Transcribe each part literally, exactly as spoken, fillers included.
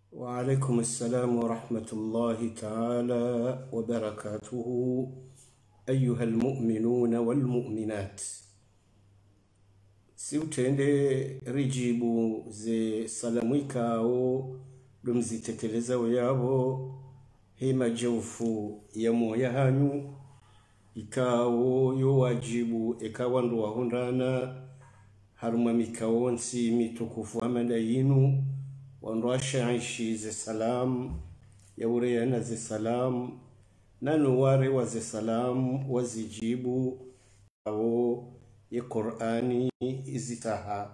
وعليكم السلام ورحمة الله تعالى وبركاته أيها المؤمنون والمؤمنات. siutende rijibu ze salamwika au dumzitekeleza yabo hema jaufu ya moya hanyu ikawo yo wajibu ekawa ndo wahundana haruma mikawonsi mitukufu amanda yinu wanrasha ishi ze salam ya ureyana ze salam nanu ware wa ze salam wazijibu au ya Qur'ani izitaha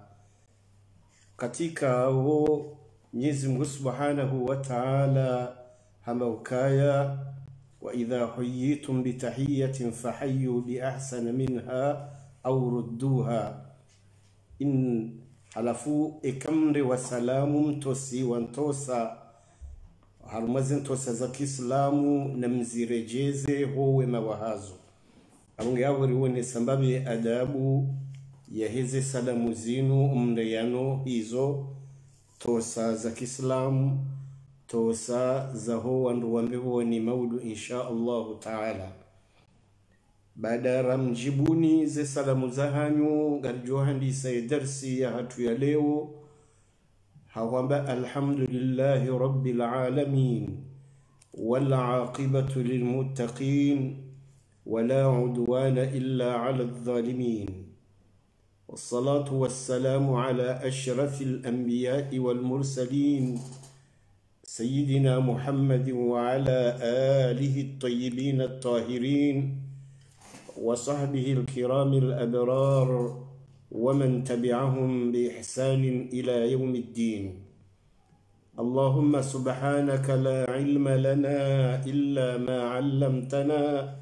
katika au Mwenyezi Mungu Subhanahu wa Ta'ala hamaukaya wa idha huyitum bitahiyatin fahayyu bi ahsana minha au rudduha in halafu ekamre wa salamu mtosi wantosa harumazi ntosa za Kiislamu na mzirejeze howe mawahazo abunge yabo riwone sambabi adabu ya hizi salamu zinu umreyano hizo tosa za Kiislamu tosa za ho wandu wambeho ni maudu insha Allah ta'ala. Baada ramjibuni ze salamu za hanyu garjo handisa ya darsi ya hatu ya leo hawamba alhamdulillahi rabbil alamin wal aqibatu lilmuttaqin wala udwana illa ala adh-dhalimin والصلاة والسلام على أشرف الأنبياء والمرسلين سيدنا محمد وعلى آله الطيبين الطاهرين وصحبه الكرام الأبرار ومن تبعهم بإحسان إلى يوم الدين. اللهم سبحانك لا علم لنا إلا ما علمتنا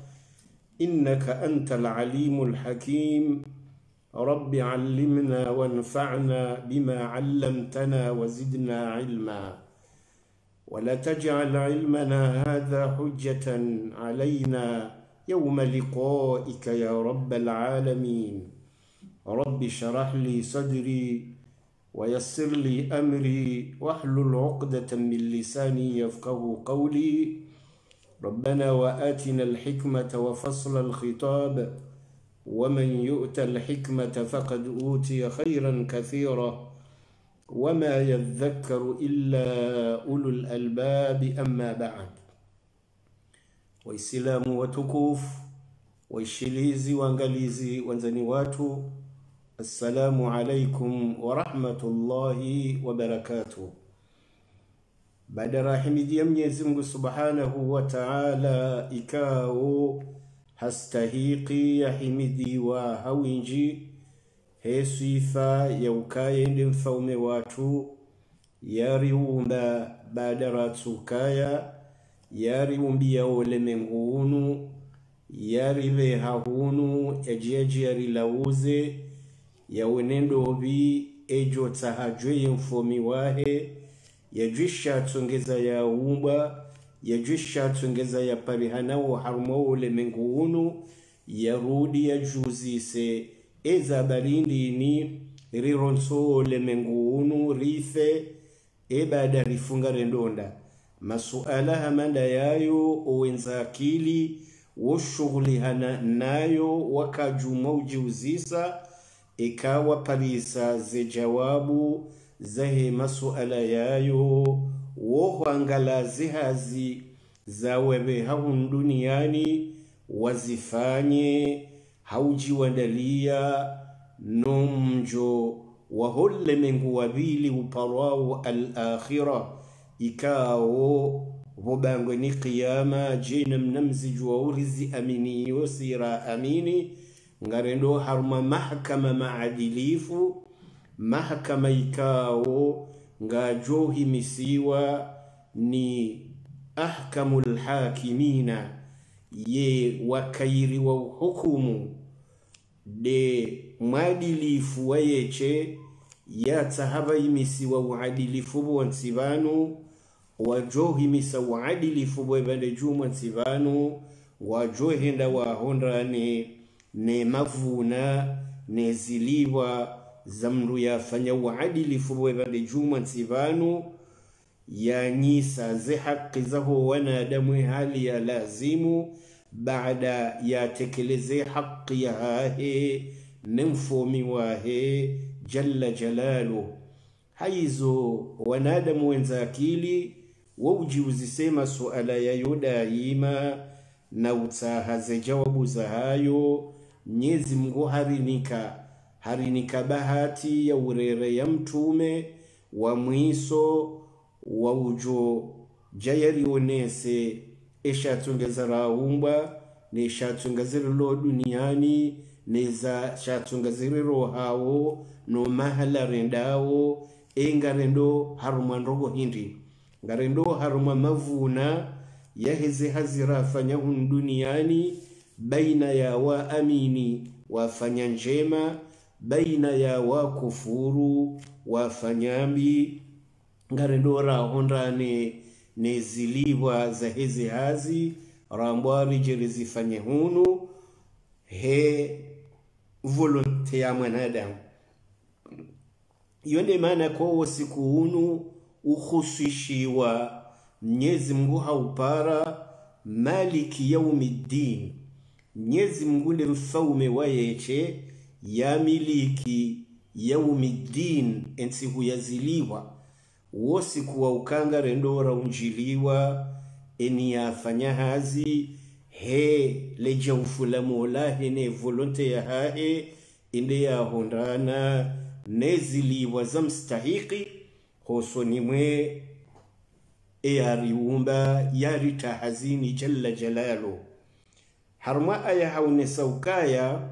إنك أنت العليم الحكيم. رب علمنا وانفعنا بما علمتنا وزدنا علما ولا تجعل علمنا هذا حجة علينا يوم لقائك يا رب العالمين. رب شرح لي صدري ويسر لي أمري واحلل عقدة من لساني يفقه قولي. ربنا وآتنا الحكمة وفصل الخطاب ومن يؤت الحكمة فقد أوتي خيرا كثيرا وما يذكر إلا أولو الألباب. أما بعد. Waislamu watukufu waishilizi waangalizi wanzani watu, assalamu alaikum wa rahmatullahi wa barakatuh. Baada rahimidi ya Mwenyezi Mungu Subhanahu wa Ta'ala ikao hastahiki ya himidi wa hawinji he sifa ya ukayende mfaume watu yariumba baada ratsukaya yari umbia ulemengunu yari ve hahunu ejeji yari lauze ya wenendo bi ejo tahajwe mfomi wahe ya jisha tungeza ya umba ya jisha tungeza ya parihana wa harumo ulemengunu ya rudi ya juzise eza barindi ni rironso ulemengunu rife ebada rifunga rendonda masuala hamanda yayo uwenza akili washughuli hana nayo wakajuma ujiuzisa ikawa parisa ze jawabu zahe masuala yayo wohangala zihazi za webe haun duniani wazifanye hauji wandalia nomjo wahole mengu wabili uparwao al-akhirah ikao vobango ni qiyama jina mnamziju wa urizi amini yosira amini ngarendo haruma mahakama maadilifu mahakama ikao ngajohi misiwa ni ahkamul hakimina ye wakairi wa hukumu de mwadilifu wayeche ya tahaba imisiwa uadilifu wa nsibanu wajohi misa uadilifu wa bande juma nsibanu wajohi nda wa honda ne, ne mavuna ne ziliwa zamru ya fanya uadilifu wa bande juma nsibanu ya nyisa ze haki zaho wanadamu hali ya lazimu baada ya tekeleze haki ya hahe nemfomi wahe jalla jalalu. Haizo wanadamu wenza akili wauji uzisema suala ya yodaima na utahaze jawabu za hayo. Mwenyezi Mungu harinika harinika bahati ya urere ya mtume wa mwiso wa ujo jayari onese esha tungeza raumba nesha tungazirilo duniani neza shatungaziriro hao no mahala rendao enga rendo haruma ndogo hindi ngarendo haruma mavuna yaheze hazira fanya hun duniani baina ya wa amini wafanya njema baina ya wa kufuru wafanyambi ngarendo rahondane neziliwa za hezi hazi rambwari jerezifanye hunu he volonte ya mwanadamu. Yonde maana kwa siku hunu ukhusishiwa Mwenyezi Mungu haupara maliki yaumiddin. Mwenyezi Mungu ni mfaume wa yeche ya miliki yaumiddin ensi huyaziliwa wosi kuwa ukanga rendora unjiliwa eni yafanya hazi he leja ufula mola hene volonte ya hae inde ya hondana neziliwa za mstahiki hosoni mwe e yariumba yarita hazini jalla jalalu. Harma aya haune saukaya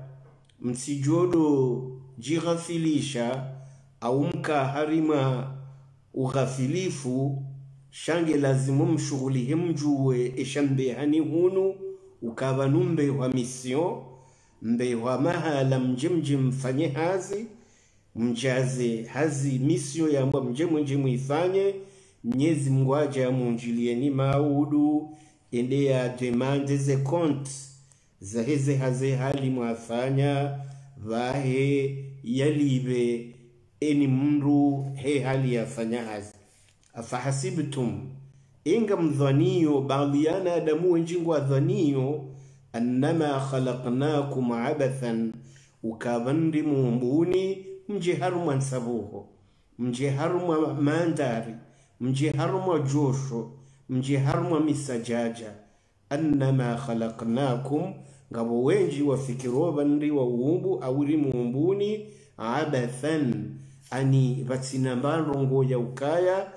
msijodo jighafilisha au mka harima ughafilifu shange lazimu mshughuli mjuwe eshambe hani hunu ukava numbe wa mission mbe wa mahala mjemje mfanye hazi mjaze hazi mission ya mba mjemwe njemu ifanye. Mwenyezi Mungu aja munjilie ni maudu ende ya demande ze compte za heze haze hali mwafanya vahe yalibe eni mndu he hali yafanya hazi. Afahasibtum inga mdhaniyo baadiyana adamu wenjingu adhaniyo annama khalaqnakum abathan ukavandi muumbuni mje haruma nsabuho mje haruma mandari mje haruma josho mje haruma misajaja annama khalaqnakum ngabo wenji wafikiro bandi wa uumbu awiri muumbuni abathan ani batsinambarongo ya ukaya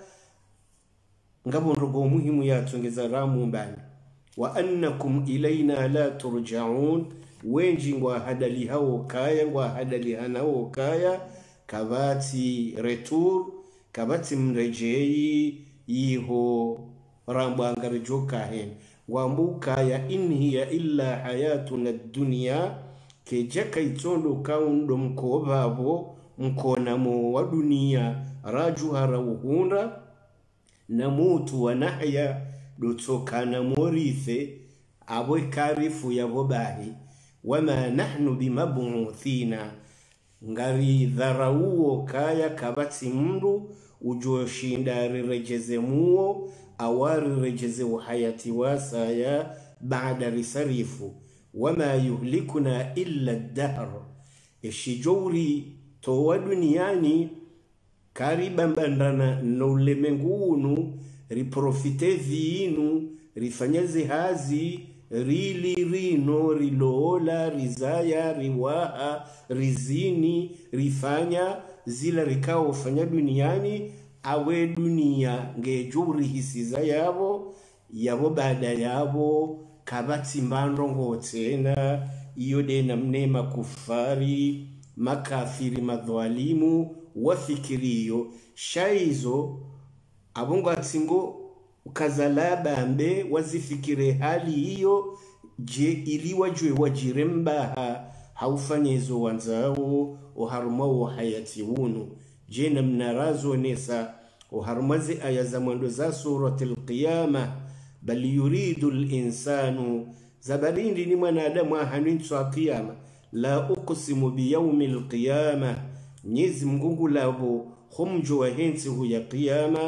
ngabo ndogo muhimu ya tungeza ramu mbani wa annakum ilaina la turja'un wenji ngwa hadali hao kaya ngwa hadali hanao kaya kabati retour kabati mrejei iho rambo angarjoka hen wambuka ya inhiya illa hayatuna dunya ke jaka itondo kaundo mkobabo mkonamo wa dunia rajuhara uhunda na mutu wa nahya dotoka na morife abwe karifu ya bobahi wama nahnu bimabuthina ngari dharauo kaya kabati mndu ujoshinda rirejeze muo awari rejeze uhayati wasaya baada risarifu wama yuhlikuna illa dahr eshijori towa duniani kariba mbandana na ulemengunu riprofite vinu rifanyeze hazi rili rino riloola rizaya riwaha rizini rifanya zila rikao fanya duniani awe dunia ngejuri hisiza yabo yabo baada yabo kabati mbandongo tena iyo dena mnema kufari makafiri madhwalimu wafikiriyo shaizo abongo atsingo ukazalaba mbe wazifikire hali hiyo je ili wajwe wajiremba haufanyezo wanzao uharumao hayati wunu je namnarazo nesa uharumazi aya za mwendo za suratul qiyama bal yuridu al-insanu zabarindi ni mwanadamu ahanintu wa qiyama la uqsimu biyawmil qiyama Mwenyezi Mungu labo humjo wa hensi hu ya qiyama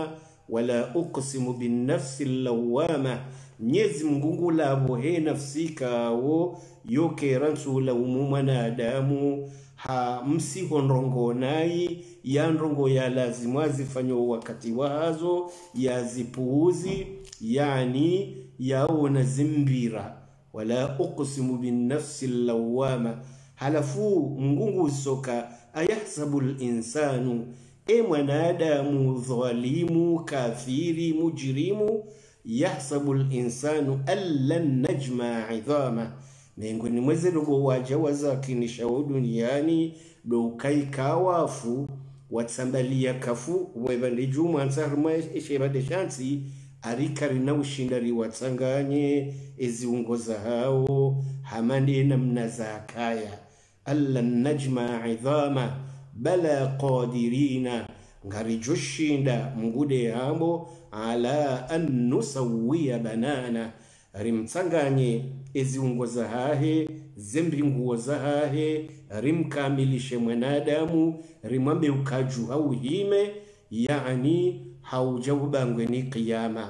wala uqsimu bin nafsi lawama Mwenyezi Mungu labo he nafsi kawo yoke ransu la mwanadamu ha msi honrongo nai ya ndrongo ya lazimu azifanyo wakati wazo ya zipuuzi yani yaona zimbira wala uqsimu bin nafsi lawama halafu Mungu soka ayahsabu al-insanu e mwanadamu dhalimu kafiri mujrimu yahsabu al-insanu allan najma 'idhama miongoni mweze dogo waja wazakini shao duniani do kai kawafu watsambalia kafu webande juma ansarma eshebade shansi arikari na ushindari watsanganye eziungoza hao hamande na mnazakaya allan najma 'idhama bala qadirina ngari joshinda mgude hambo ala an nusawiya banana rimtsanganye eziungoza hahe zembinguo za hahe rimkamilishe mwanadamu rimwambe ukaju hauhime yani haujabangwe ni kiyama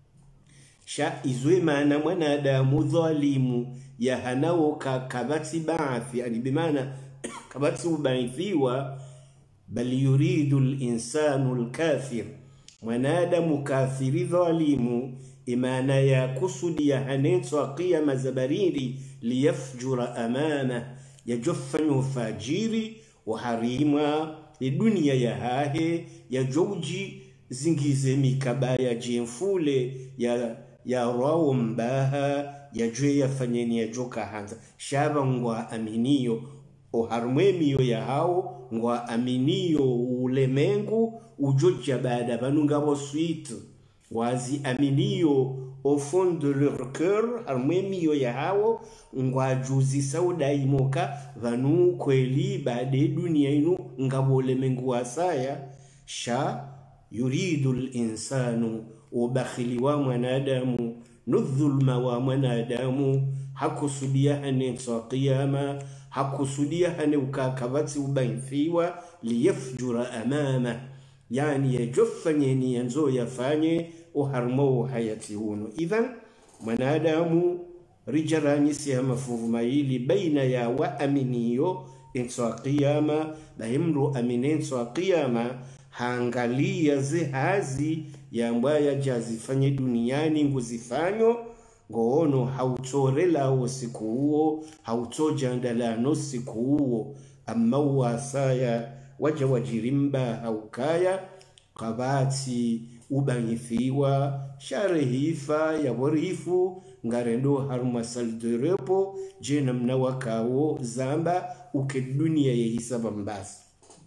sha izwe maana mwanadamu dhalimu ya hanao kabati baathi yani bimana kabati ubaithiwa bali yuridu al-insanu al-kafir mwanadamu kafiri dhalimu imana ya kusudi ya hanetwa qiyama zabariri liyafjura amana yajoffanyu fajiri wa harima dunia ya hahe ya joji zingize mikabaya jemfule ya ya rawo mbaha ya jwe ya fanyeni ya joka hanza shaba ngwa aminiyo o harmwemiyo ya hao ngwa aminiyo ulemengu ujoja baada banunga bo suite wazi aminiyo au fond de leur cœur harmwemiyo ya hao ngwa juzi sauda imoka vanu kweli baade dunia inu ngabo lemengu asaya sha yuridu al-insanu ubakhili wa mwanadamu nudhulma wa mwanadamu hakusudia hane qiyama hakusudia hane ukakabati ubaithiwa liyafjura amama yani yajofanyeni yanzo yafanye uharmo hayati huno idhan mwanadamu rijarani siya mafuruma ili baina ya wa aminiyo inso qiyama bahimru aminenso qiyama haangalia zihazi ya mbaya jazifanye duniani nguzifanyo ngoono hautorela wo siku huo hautojandalano siku huo amma wasaya waja wajirimba haukaya kabati ubanyithiwa sharehifa ya warifu ngarendo haruma salde repo jena mnawakawo zamba uke dunia ya hisaba mbasi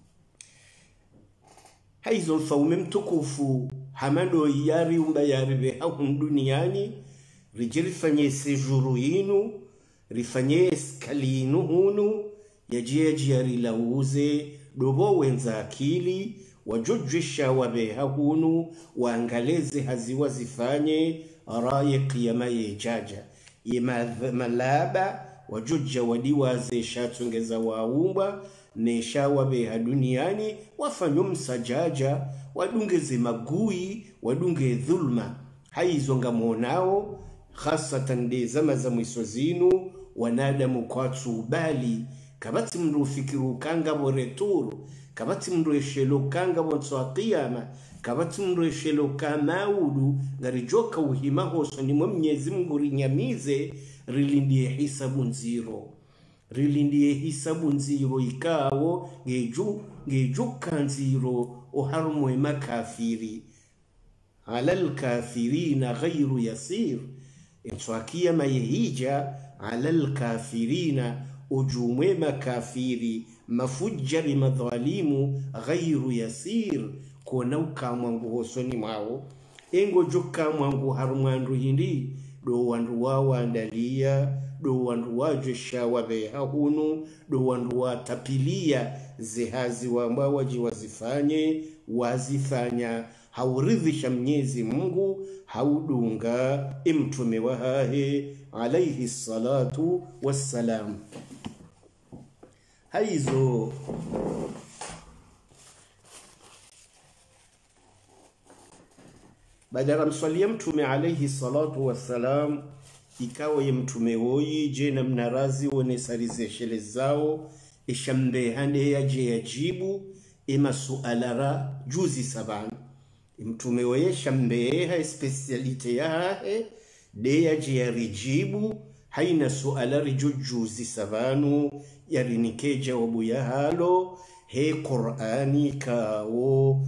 haizo mfaume mtukufu hamando yari umba yaribe haun duniani rijirifanye sejuru inu rifanye skalinu hunu yajie jari lauze dobo wenza akili wajujisha wabeha hunu waangaleze haziwa zifanye araye qiyama yejaja ima malaba wajujja wadiwaze shatungeza waumba nesha wabeha duniani wafanyo msajaja wadungeze magui wadunge dhulma haizonga monao khasatan de zama za mwisozinu wanadamu kwatu bali kabati mndu fikiru kanga boreturu kabati mndu eshelo kanga bonso qiyama kabati mndu eshelo kamaudu ngarijoka uhima hoso ni Mwenyezi Mungu rinyamize rilindie hisabu nziro rilindie hisabu nziro ikawo ngeju ngejuka nziro oharumwe makafiri alal kafirina ghayru yasir inswakia mayehija alal kafirina ujumwe makafiri mafujjari madhalimu ghayru yasir kona ukamwangu hosoni mao engo joka mwangu harumwandu hindi do wandu wawandalia do wandu wajesha wabeha hunu do wandu watapilia zihazi wamba waji wazifanye wazifanya hauridhisha Mwenyezi Mungu haudunga imtume wahahe alayhi salatu wassalam haizo badala mswalia mtume alayhi salatu wassalam ikawa ya mtume hoyi je na mnarazi wonesarize shele zao ishambe hande yaje yajibu ima sualara juzi sabana mtume hoye shambe ha specialite yahe de yaje yarijibu haina sualari juzi sabanu yarinike jawabu ya halo he Qur'ani kawo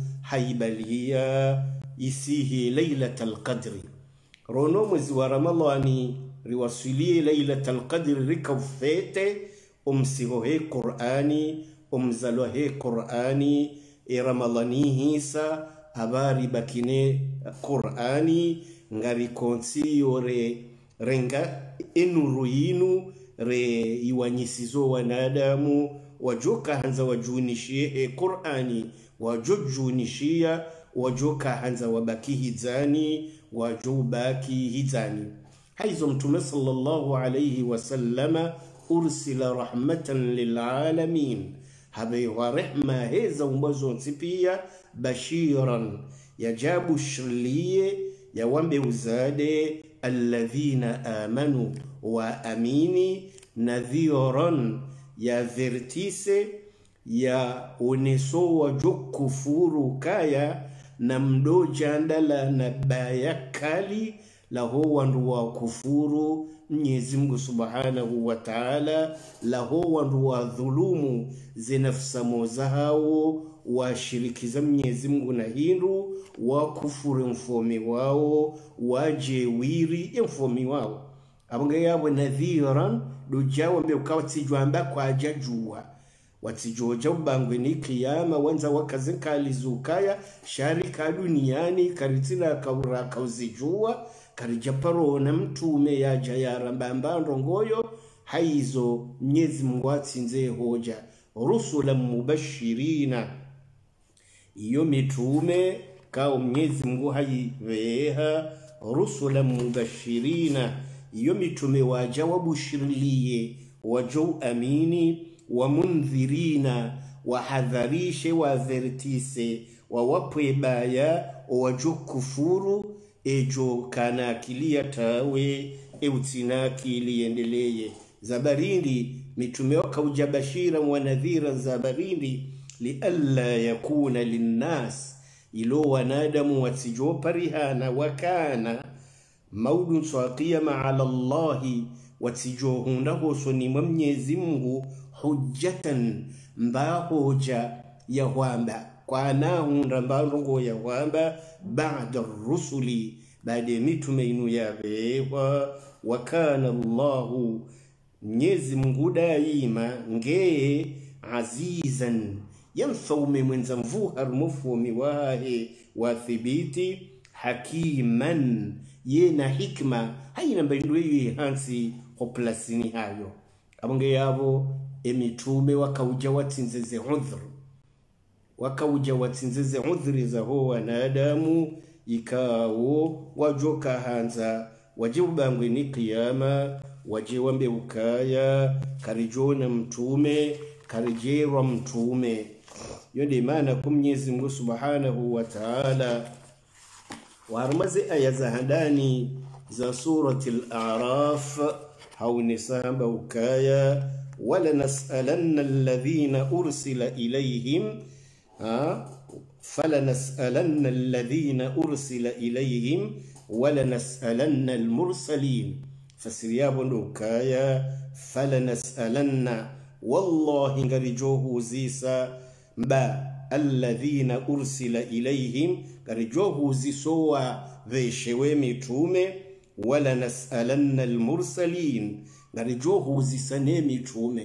haibalia isihi laylatul qadri rono mwezi wa ramadhani riwasilie laylatul qadri rikafete umsiho he Qur'ani umzalo he Qur'ani e ramadhani hisa habari bakine Qur'ani ngari konsi yore renga enuru yinu re iwanyisizo wanadamu wajoka hanza wajunishie e Qur'ani wajojunishia wajoka hanza wabaki hizani wajobaki hizani haizo mtume sallallahu alayhi wasallama ursila rahmatan lilalamin habe wa rehma heza umbazo nsipia bashiran yajabu shliye ya wambe uzade alladhina amanu wa amini nadhiran ya vertise ya uneso wa jokufuru kaya na mdoja ndala na bayakali la huwa nduwa kufuru Mwenyezi Mungu Subhanahu wa Ta'ala la huwa nduwa dhulumu zinafsa mozahao wa shirikiza Mwenyezi Mungu na hindu wa kufuru mfomi wao waje wiri mfomi wao abonge yabo nadhiran dujawa mbe ukawatijwamba kwa ajajua watijoja ubangwe ni kiyama wanza wakazinkalizukaya sharika duniani karitina kaura kauzijua karijaparo na mtume yaja yarambamba ndongoyo haizo Mwenyezi Mungu atsinze hoja rusula mubashirina iyo mitume kao Mwenyezi Mungu haiveha rusula mubashirina iyo mitume waja wabushirilie wajo amini wa mundhirina wa hadharishe wa vertise wa wapwe baya wajo kufuru ejo kana akilia tawe eutina akili endeleye zabarindi mitume waka ujabashira wa nadhira zabarindi li alla yakuna linnas ilo wanadamu watijo parihana wakana maudun swaqiyama ala Allahi watijohundaho sonimwa Mwenyezi Mungu hujjatan mba hoja ya wamba kwa nahunda mba rongo ya wamba ba'da rusuli baada mitume inu yabewa wakana Allahu Mwenyezi Mungu daima ngee azizan yamfaume mwenza mvuha rumufumi wahe wathibiti hakiman yena hikma haina mbindwe hansi hoplasini hayo abonge yabo emitume wakauja watsinzeze udhur wakauja watsinzeze udhuri za ho wanadamu ikawo wajoka hanza wajibangwe ni kiyama wajiwambe ukaya karijona mtume karijerwa mtume yonde maana kumnyezi Mungu Subhanahu wa Ta'ala warmaze aya za handani za surati al-a'raf haunisamba ukaya wala nas'alanna alladhina ursila ilayhim ha fala nas'alanna alladhina ursila ilayhim wala nas'alanna al-mursalin fasiriyabu ukaya fala nas'alanna wallahi ngarijohu zisa mba alladhina ursila ilayhim ngarijohu zisowa veshewe mitume wala nas'alanna almursalin ngarijohu zisane mitume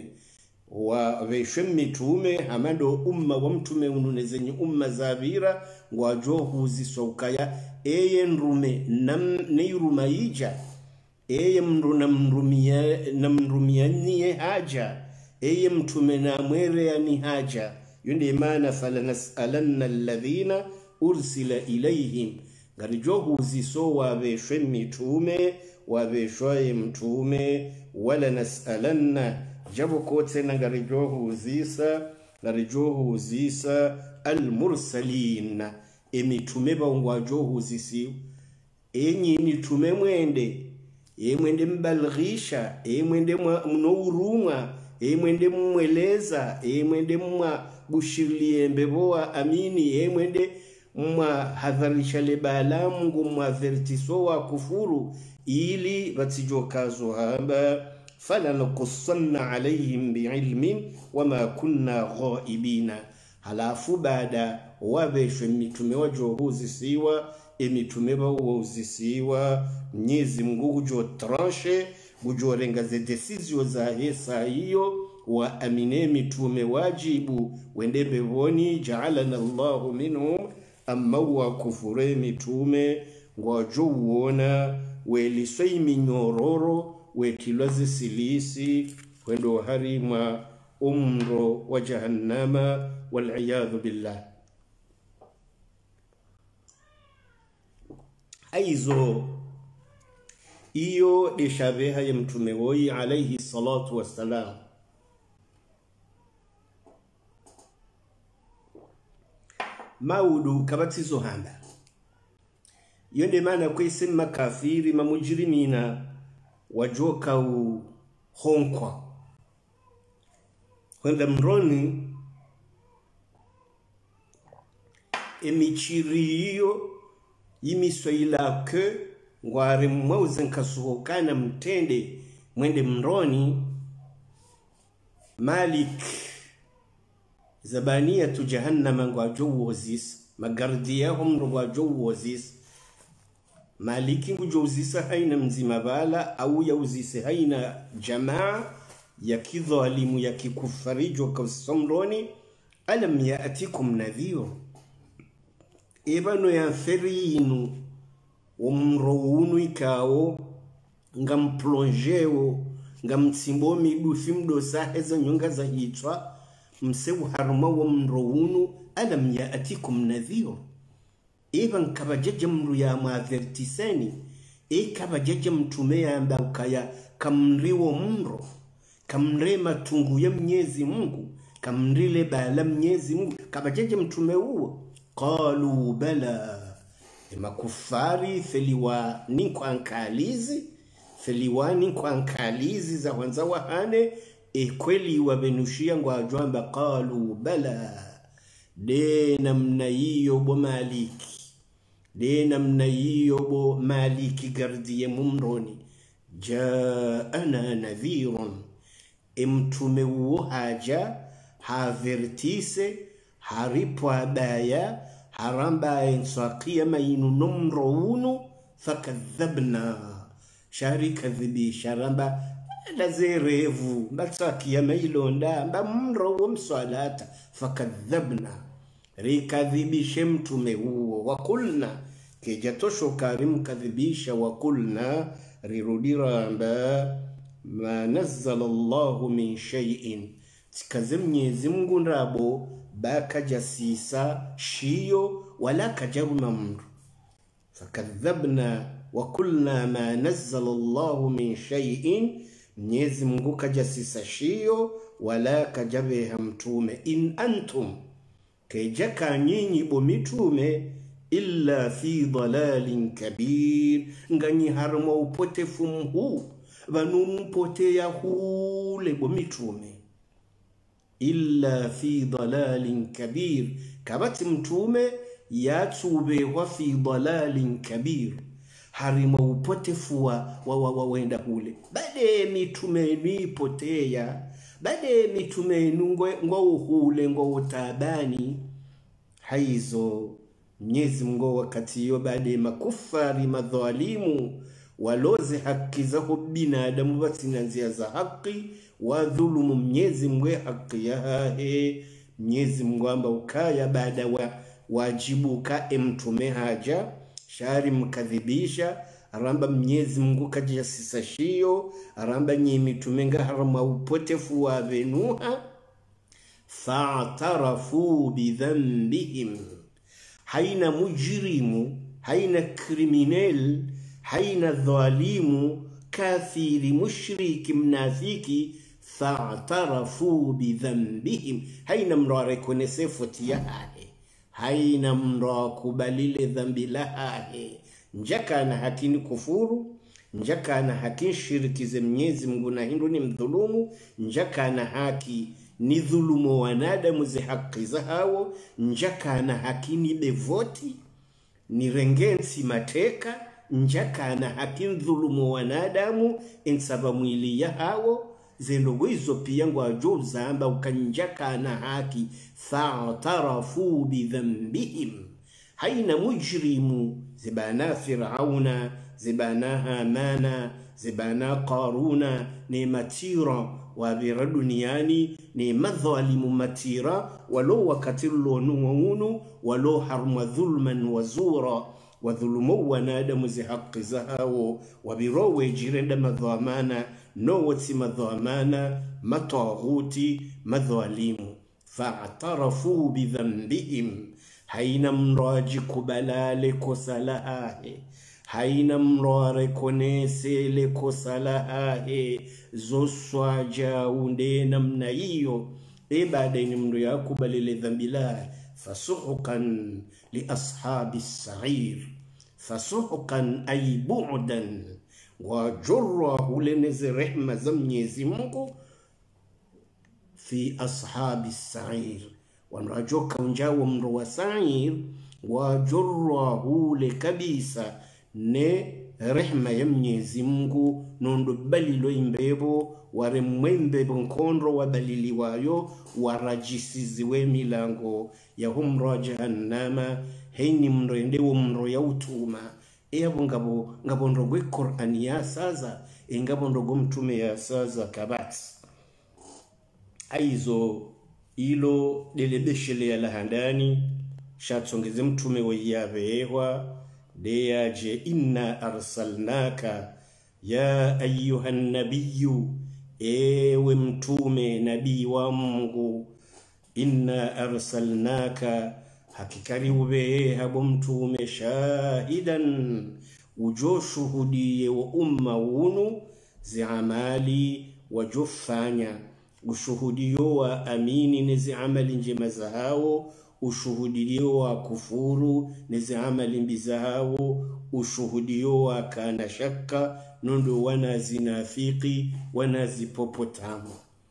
wa veshe mitume hamado umma wa mtume ununezenye umma zabira ngwajohu zisokaya eye nrume nam neirumaija eye mndu namrumia namrumia niye haja eye mtume na mwere ya ni haja yunde maana fala nas'alanna alladhina ursila ilayhim ngarijohu ziso wabeshwe mitume wabeshwe mtume wala nas'alanna jabo kote na ngarijohu zisa ngarijohu zisa almursalin emitume baungwajo huzisiwa enyi mitume mwende e mwende mbalghisha e mwende mnouruma e mwende mweleza e mwende mwa bushirlie mbeboa amini e mwende mwa hadharisha lebala mungu mwa vertiso wa kufuru ili batijokazo hamba fala nuqsanna alayhim biilmin wama kunna ghaibina. Halafu baada wabeshwe mitume wajo huzisiwa emitume bawuzisiwa Mwenyezi Mungu gujo tranche gujo rengaze decision za hesa hiyo wa amine mitume wajibu wende beboni ja'alana Allahu minhum amma wa kufure mitume ngwajo uona welisoi minyororo wetilwazi silisi wendo harima umro wa jahannama wal iyadhu billah. Aizo iyo deshabeha ya mtume woi alayhi salatu wassalam. Maudu kabatizo handa yonde mana kwese makafiri mamujirimina wajoka u honkwa wenda mroni emichiri hiyo yimiswaila ke ngwari mwauzen kasuhokana mtende mwende mroni Malik zabania tu jahannama ngwajo wozis magardia humro ngwajo wozis Maliki ngujozisa haina mzima bala au ya uzise haina jamaa ya kidhalimu ya kikufarijo kasamroni alam yaatikum nadhir ibano ya ferinu umrounu ikao ngam plongeo ngam simbomi dufi mdo saheza nyonga za hitwa msewu haruma wa mrounu alam yaatikum nadhir Evan kabajaja mru ya mavertiseni e kabajaja mtume ya mbakaya kamriwo mro kamre matungu ya Mwenyezi Mungu kamrile bala Mwenyezi Mungu kabajaja mtume huo qalu bala ema kufari feliwa ninko ankalizi feliwa ninko ankalizi za wanza wahane e kweli wabenushia ngwa jwamba qalu bala de namna hiyo bo Maliki de namna hiyo bo Maliki gardiye mumroni jaana nadhirun emtume uo haja havertise haripo abaya haramba ensaqiya mainu numrounu fakadhabna shari kadhibi sharamba lazerevu batsaqiya mailonda mbamro womsalata fakadhabna rikadhibishe mtume huo wakulna kejatosho karim kadhibisha wakulna rirudiramba ma nazzala Allahu min shay'in tikaze Mwenyezi Mungu nrabo baka jasisa shiyo wala kajaruna mru fakadhabna wakulna ma nazzala Allahu min shay'in Mwenyezi Mungu kajasisa shiyo wala kajabeha mtume in antum kejaka nyinyi bo mitume illa fi dalalin kabir nganyi harma upotefu mhu vanu mpote ya hule bo mitume illa fi dalalin kabir kabati mtume yatube wa fi dalalin kabir harima upotefu wa wa wa wenda hule bade mitume ni potea bade mitume ngo ngo uhule ngo utabani haizo Mwenyezi Mungu wakati yo bade makufari madhalimu waloze haki za binadamu batinanzia za haki wa dhulumu Mwenyezi Mungu haki yahe Mwenyezi Mungu amba ukaya baada wa wajibu ka mtume haja shari mkadhibisha aramba Mwenyezi Mungu kajasisa shiyo aramba nyi mitume nga harama upotefu wa venuha fa'tarafu bidhanbihim haina mujrimu haina kriminel haina dhalimu kafiri mushriki mnafiki fa'tarafu bidhanbihim haina mrare konesefu tiyahe haina mra kubalile dhambi lahahe njaka na hakini kufuru, njaka na haki shirikize Mwenyezi Mungu na hindu ni mdhulumu, njaka na haki ni dhulumu wanadamu zi haki za hao, njaka na haki ni devoti ni rengensi mateka, njaka na haki dhulumu wanadamu insaba mwili ya hao zendogo hizo pia ngwa job zamba ukanjaka na haki fa'tarafu bidhanbihim. Haina mujrimu zibana Firauna, zibana Hamana, zibana Qaruna ni matira wabira duniani ni madhalimu matira walo wakatilu nuunu walo harma dhulman wazura wadhulumu wanadamu zi haqi zahao wabirowe jirenda madhamana no wati madhamana mataghuti madhalimu fa'tarafu bidhanbihim. Haina mraji kubalale kosa lahahe, haina mrare konese le kosa lahahe zoswaja unde namna hiyo ibada ni mndu ya kubalile dhambi lahe. Fasuhukan li ashabi sa'ir, fasuhukan ay bu'dan wa jurra huleneze rehma za Mwenyezi Mungu fi ashabi sa'ir, wanrajoka unjawo mro wa sa'ir wa jurra hule kabisa ne rehma ya Mwenyezi Mungu nondo balilo imbebo ware mwembebo nkondro wa balili wayo warajisiziwe milango ya humro jahannama. Heini mro endewo mro ya utuma eyabo ngabo ngabo ndogwe Qur'ani ya saza engabo ndogo mtume ya saza kabati aizo ilo delebeshele ya lahandani shatsongeze mtume wa yabewa deyaje inna arsalnaka ya ayyuhan nabiyyu, ewe mtume nabii wa Mungu, inna arsalnaka hakikari ube habo mtume shahidan ujo shuhudiye wa umma wunu zi amali wajofanya ushuhudiyo wa amini nezi amali njema za hao, ushuhudiyo wa kufuru nezi amali mbiza hao, ushuhudiyo wa kana shaka nondo wana zinafiki wana zipopotamu.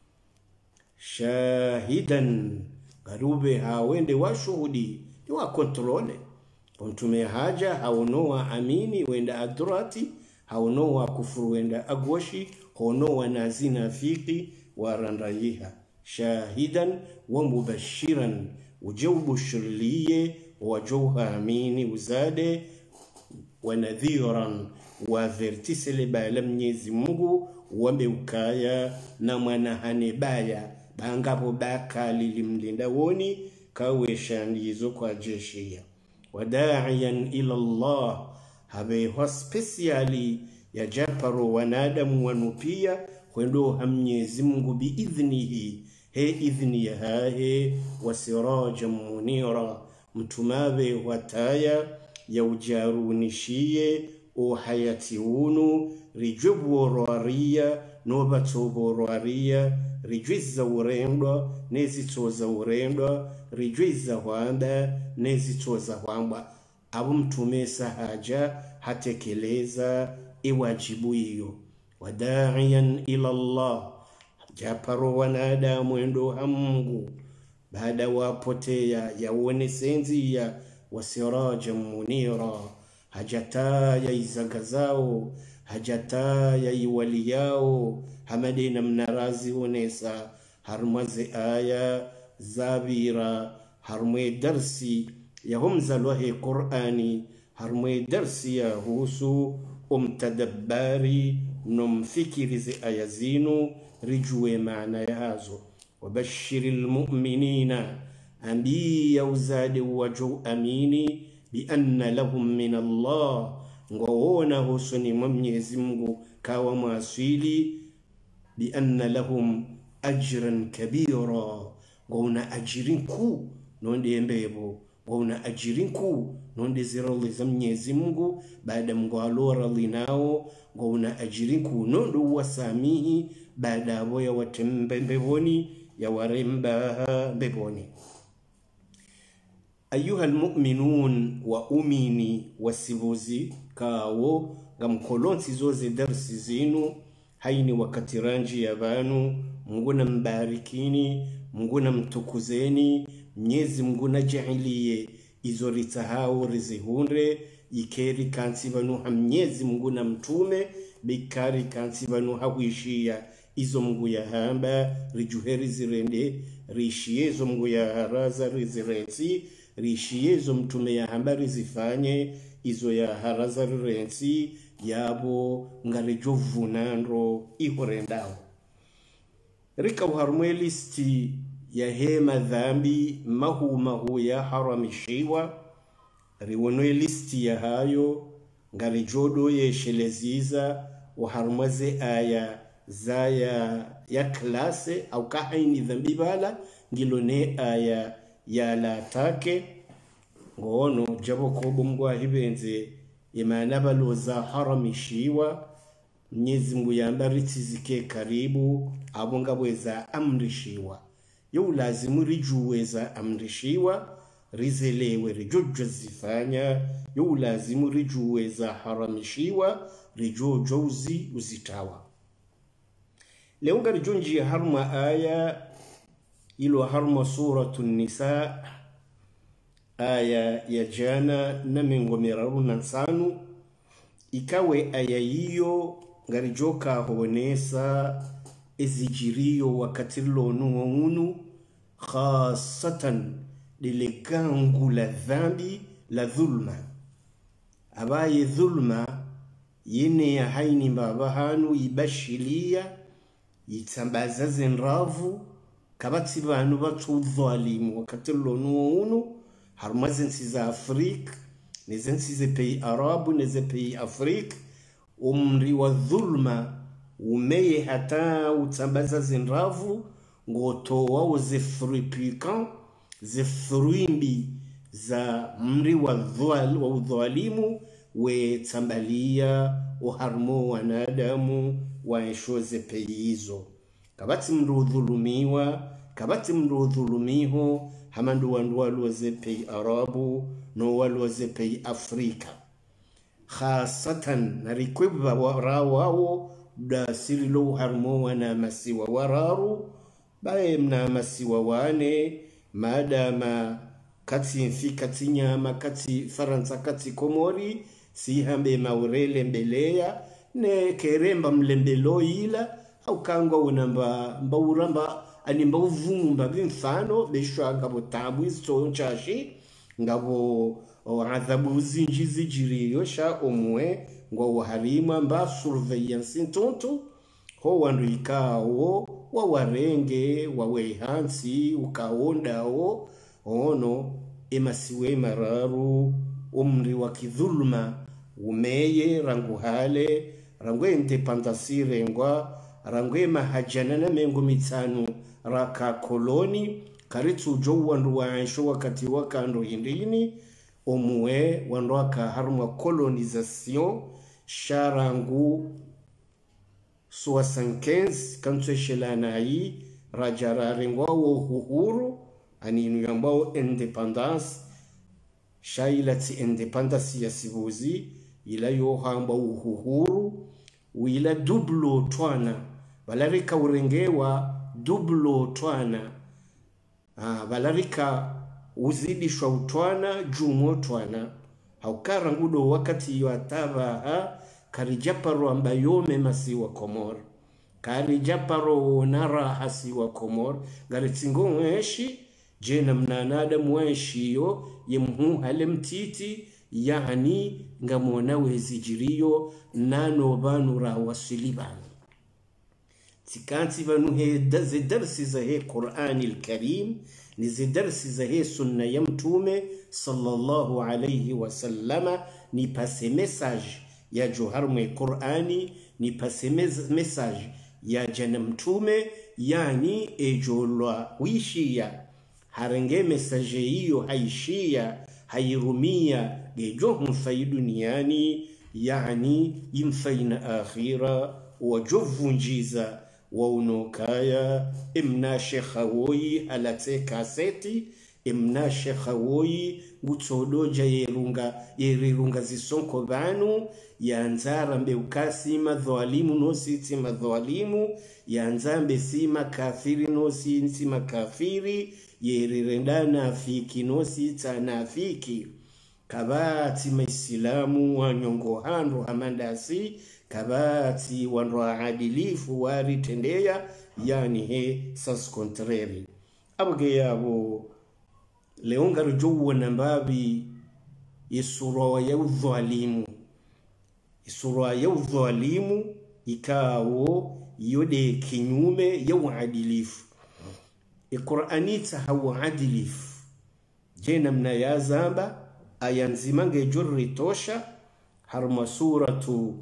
Shahidan garube hawende wa shuhudi wa kontrole mtume haja haunoa amini wenda adurati, haunoa kufuru wenda agwashi, haunoa nazina fiki warandayiha. Shahidan wa mubashiran ujawbu shirliye wajawha amini uzade wa nadhiran wa vertisele bala Mwenyezi Mungu wambe ukaya na mwana hanebaya bangapo baka lilimlinda woni kawe shandizo kwa jeshia. Wada'iyan ila Allah habe wa speciali ya japaro wanadamu wanupia kwendo Mwenyezi Mungu biidhnihi he idhni ya hahe wasiraja munira mtumabe wataya ya ujarunishie o hayati unu rijubu roaria nobatobo roaria rijwiza urendo nezitoza urendo rijwiza hwanda nezitoza hwamba. Abu mtume sahaja hatekeleza iwajibu hiyo. Wada'iyan ila Allah japaro wanadamu endo Mungu baada wapotea yaone senzi ya wasiraja munira hajata ya izagazao hajata ya iwali yao hamadina mnarazi unesa harmaze aya zabira harmwe darsi ya humza lohe Qur'ani harmwe darsi ya husu umtadabbari numfikirize aya zinu rijue maana yazo. Wabashiril mu'minina ambiya uzade waju amini bi anna lahum min Allah ngawona husuni Mwenyezi Mungu kawa mwasili bi anna lahum ajran kabira ngawona ajirin ku nonde mbebo ngawona ajirin ku nonde zirali za Mwenyezi Mungu baada mngwalora linao ngawona ajirin ku nondo wasamihi baada aboya watembe mbeboni ya waremba mbeboni. ayuha almu'minun wa umini wasibuzi kawo ngamkolonsi zoze darsi zinu haini wakati ranji ya banu mnguna mbarikini mnguna mtukuzeni Mnyezi mnguna jahiliye izo ritahao rizihunre ikeri kansi banu hamnyezi mnguna mtume bikari kansi banu hawishia izo mngu ya hamba rijuheri zirende rishiyezo mngu ya haraza rizirensi rishiyezo mtume ya hamba rizifanye izo ya haraza rirensi yabo ngarijovunandro ihorendao rika uharumwe listi ya hema dhambi mahu mahu ya haramishiwa riwonwe listi ya hayo ngarijodo yesheleziza uharumwaze aya zaya ya klase au kahaini dhambi bala ngilone aya ya latake ngono jabo kobo mgwa hibenze imana baloza haramishiwa Mnyezi Mungu yambariti zike karibu abonga bweza amrishiwa yo lazimu rijuweza amrishiwa rizelewe rijojo zifanya yo lazimu rijuweza haramishiwa rijojo uzi uzitawa leo ngarijonji harma aya ilo harma suratun nisa aya ya jana na mengomeraru na nsanu ikawe aya hiyo ngarijoka honesa ezijirio wakati lonu unu khasatan liligangu la dhambi la dhulma abaye dhulma yene ya haini mbabahanu ibashilia yitambazaze nravu kabati banu batu dhalimu wakati lonu unu harumaze nsi za Afrika neze nsi ze pei Arabu neze pei Afrika umri wa dhulma umeye hata utambaza zinravu ngoto wao zefripikan zefruimbi za mri wa dhwal wa udhalimu we tambalia uharmo wanadamu waeshoze peizo kabati mru dhulumiwa kabati mru dhulumiho hamandu wandu waluwaze pei Arabu no waluwaze pei Afrika khasatan narikweba warawo da sirilo harmo wana masiwa wararu bae mna masiwa wane madama kati mfi kati nyama kati Faransa kati Komori si hambe maurele mbelea ne keremba mlembelo ila au kangwa unamba mbauramba animba uvumba bimfano beshwaga botabu izo nchashi ngabo adhabu zinji zijiriyo sha omwe ngo waharima mba surveillance ntonto ho wanduikao wa warenge wa wehansi ukaondao ono emasiwe mararu umri wa kidhulma umeye rangu hale rangu independence ngwa rangu mahajana na mengo mitano raka koloni karitu jo wandu waisho wakati wakando hindini omwe wandu waka harumwa colonisation sharangu soixante-quinze kanto shelana hii rajarare ngwa wo uhuru aninu yambao independence shailati independence ya sibuzi ila yo hamba uhuru wila dublo twana balarika urengewa dublo twana ah balarika uzidishwa utwana jumo twana haukara ngudo wakati yataba ha karijaparo ambayome masiwa Komor karijaparo nara hasiwa Komor garitsingo mweshi jena mnanada mweshiyo yemhu halemtiti yani ngamona wezijiriyo nano banu ra wasilibanu tikanti banu he daze darsi za he Qur'ani al-Karim ni zidarsi za he sunna ya mtume sallallahu alayhi wasallama ni pase message ya joharme Qur'ani ni pase message ya jana mtume yani ejolwa wishia harenge message hiyo haishia hairumia gejo mfai duniani yani imfaina akhira wajovunjiza waunokaya imna shekhawoyi alate kaseti emna shekha woyi gutsodoja yerunga yerirunga zisonko banu yanzara mbe ukasima dhalimu no siti madhalimu yanzambe sima kafiri no siti makafiri yerirendana afiki no sita nafiki kabati maislamu wanyongo hando hamandasi kabati wanro adilifu wari tendeya yani he sas contrary abge yabo leonga rujuwa nambabi isura ya udhalimu isura ya udhalimu ikawo yode kinyume ya uadilifu iqur'ani tahawa adilifu jena mna ya zamba ayanzimange jurri tosha harma suratu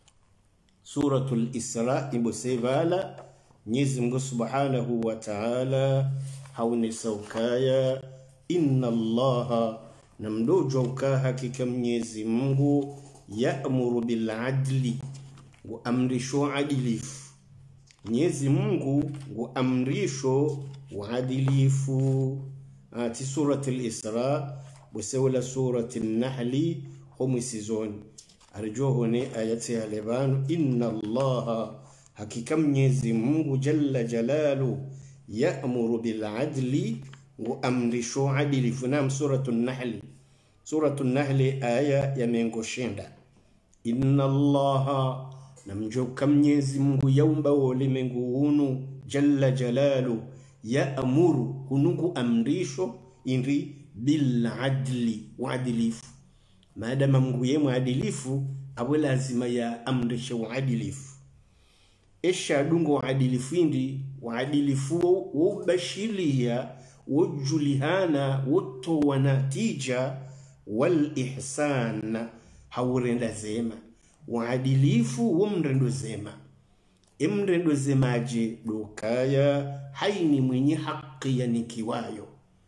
suratul Isra ibosevala Mwenyezi Mungu Subhanahu wa Ta'ala hauni saukaya inna Allaha namdojo ka hakika Mwenyezi Mungu ya'muru bil adli wa amrisho adilifu Mwenyezi Mungu wa amrisho wa adilifu ati suratul Isra بسولا سورة النحل هم سيزون أرجوهني آياتي الإبان إن الله حقيقة Mwenyezi Mungu جل جلاله يأمر بالعدل وأمر شو عدل فنام سورة النحل سورة النحل آية يمنغو شندا إن الله نمجوك Mwenyezi Mungu يومبا ولمنغو هنو جل جلاله يأمر هنوكو أمريشو إنري bil adli wa adilifu maadama Mungu yeye muadilifu awe lazima ya amrisha wa adilifu esha dungo wa adilifu indi wa adilifu ubashiria wujulihana woto wanatija wal ihsan hawrenda zema wa adilifu wumrendo zema imrendo zemaje dokaya haini mwenye haki ya nikiwayo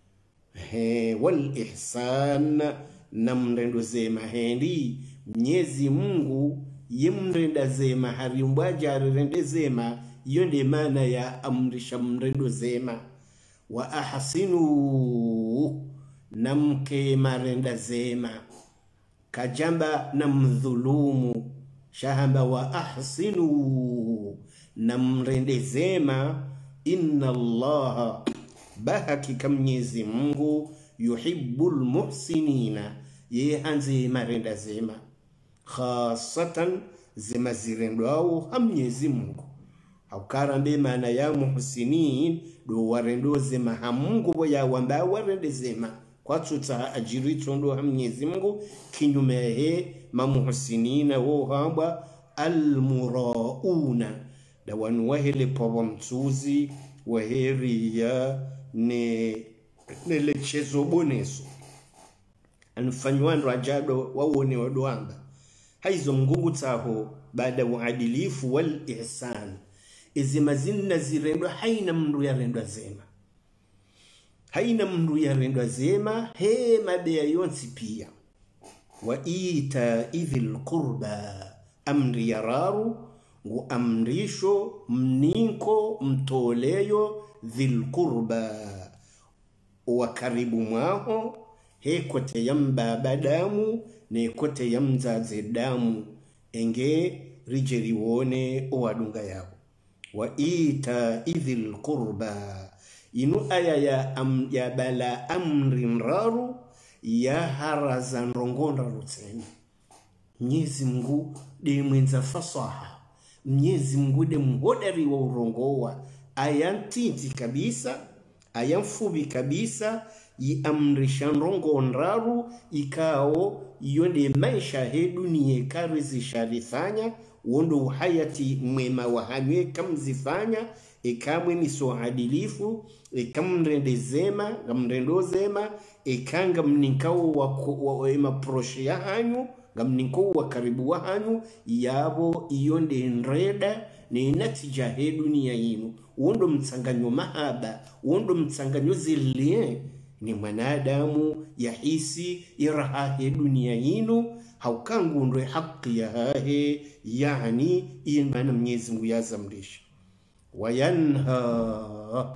he wal ihsan namrendo zema hendi Mwenyezi Mungu yemrenda zema harimbwaja arende zema yonde maana ya amrisha mrendo zema wa ahsinu namke marenda zema kajamba namdhulumu shahamba wa ahsinu namrende zema inna Allaha bahakika Mwenyezi Mungu yuhibbul muhsinina ye hanzi marenda zema khasatan zema zirendo au Mwenyezi Mungu haukarambe maana ya muhsinin do warendo zema ha Mungu boya wamba warende zema kwa tuta ajiri tondo Mwenyezi Mungu kinyume he mamuhsinina wo hamba almurauna da wanwahele pobo mtuzi waheriya ne nelechezo boneso anfanywandu ajado wawone wadoanga haizo ngungu taho baada uadilifu wal ihsan izima zinna zirendo haina mndu ya rendo zema haina mndu ya rendo zema he mabea yonsi pia wa ita idhil qurba amri yararu ngu amrisho mninko mtoleyo dhil qurba wa karibu mwaho he kote yamba badamu ne kote yamzaze damu enge rijeri wone owadunga yabo wa ita idhil qurba inu aya ya, am, ya bala amrin raru ya haraza nrongonda rutseni Mwenyezi Mungu de mwenza fasaha Mwenyezi Mungu de mhodari wa urongowa ayantinti kabisa ayamfubi kabisa iamrisha nrongondaru ikao yonde maisha he dunie karizi sharifanya wondo hayati mwema wahanywe kamzifanya ikamwe ni so adilifu ikamrende zema ngamrendo zema ikanga mninkao wa, wa ema proshi ya hanyu ngamninkao wa karibu wa hanyu yabo iyonde nreda ni natija he dunia yinu wondo mtsanganyo mahaba wondo mtsanganyo zilie ni mwanadamu yahisi iraha he dunia yinu haukangu ndwe haki ya hahe yani imana Mwenyezi Mungu yazamrisha wayanha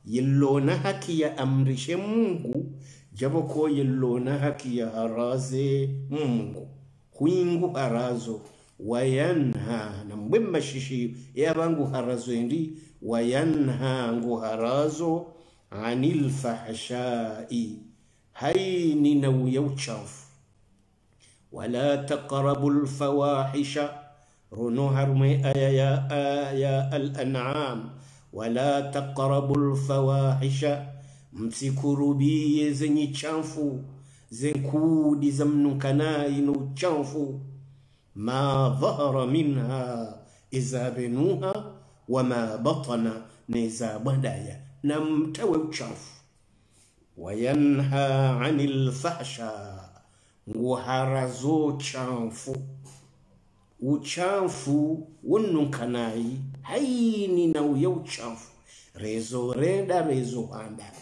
yillona haki ya amrishe Mungu jabo ko yillona haki ya haraze Mungu huingu harazo wayanha na mbemma shishi ya bangu harazo ndi wayanha ngu harazo anil fahshai haini na uchafu wala taqrabul fawahisha runo harme aya ya aya al-an'am wala taqrabul fawahisha msikurubiye zenye chafu zenkudi za mnukanai na uchafu ma dhahara minha iza benuha wama batana neza badaya na mtawe uchafu wayanha anil fahsha nguharazo chafu uchafu wununkanai haini na uya uchafu rezo renda rezo handa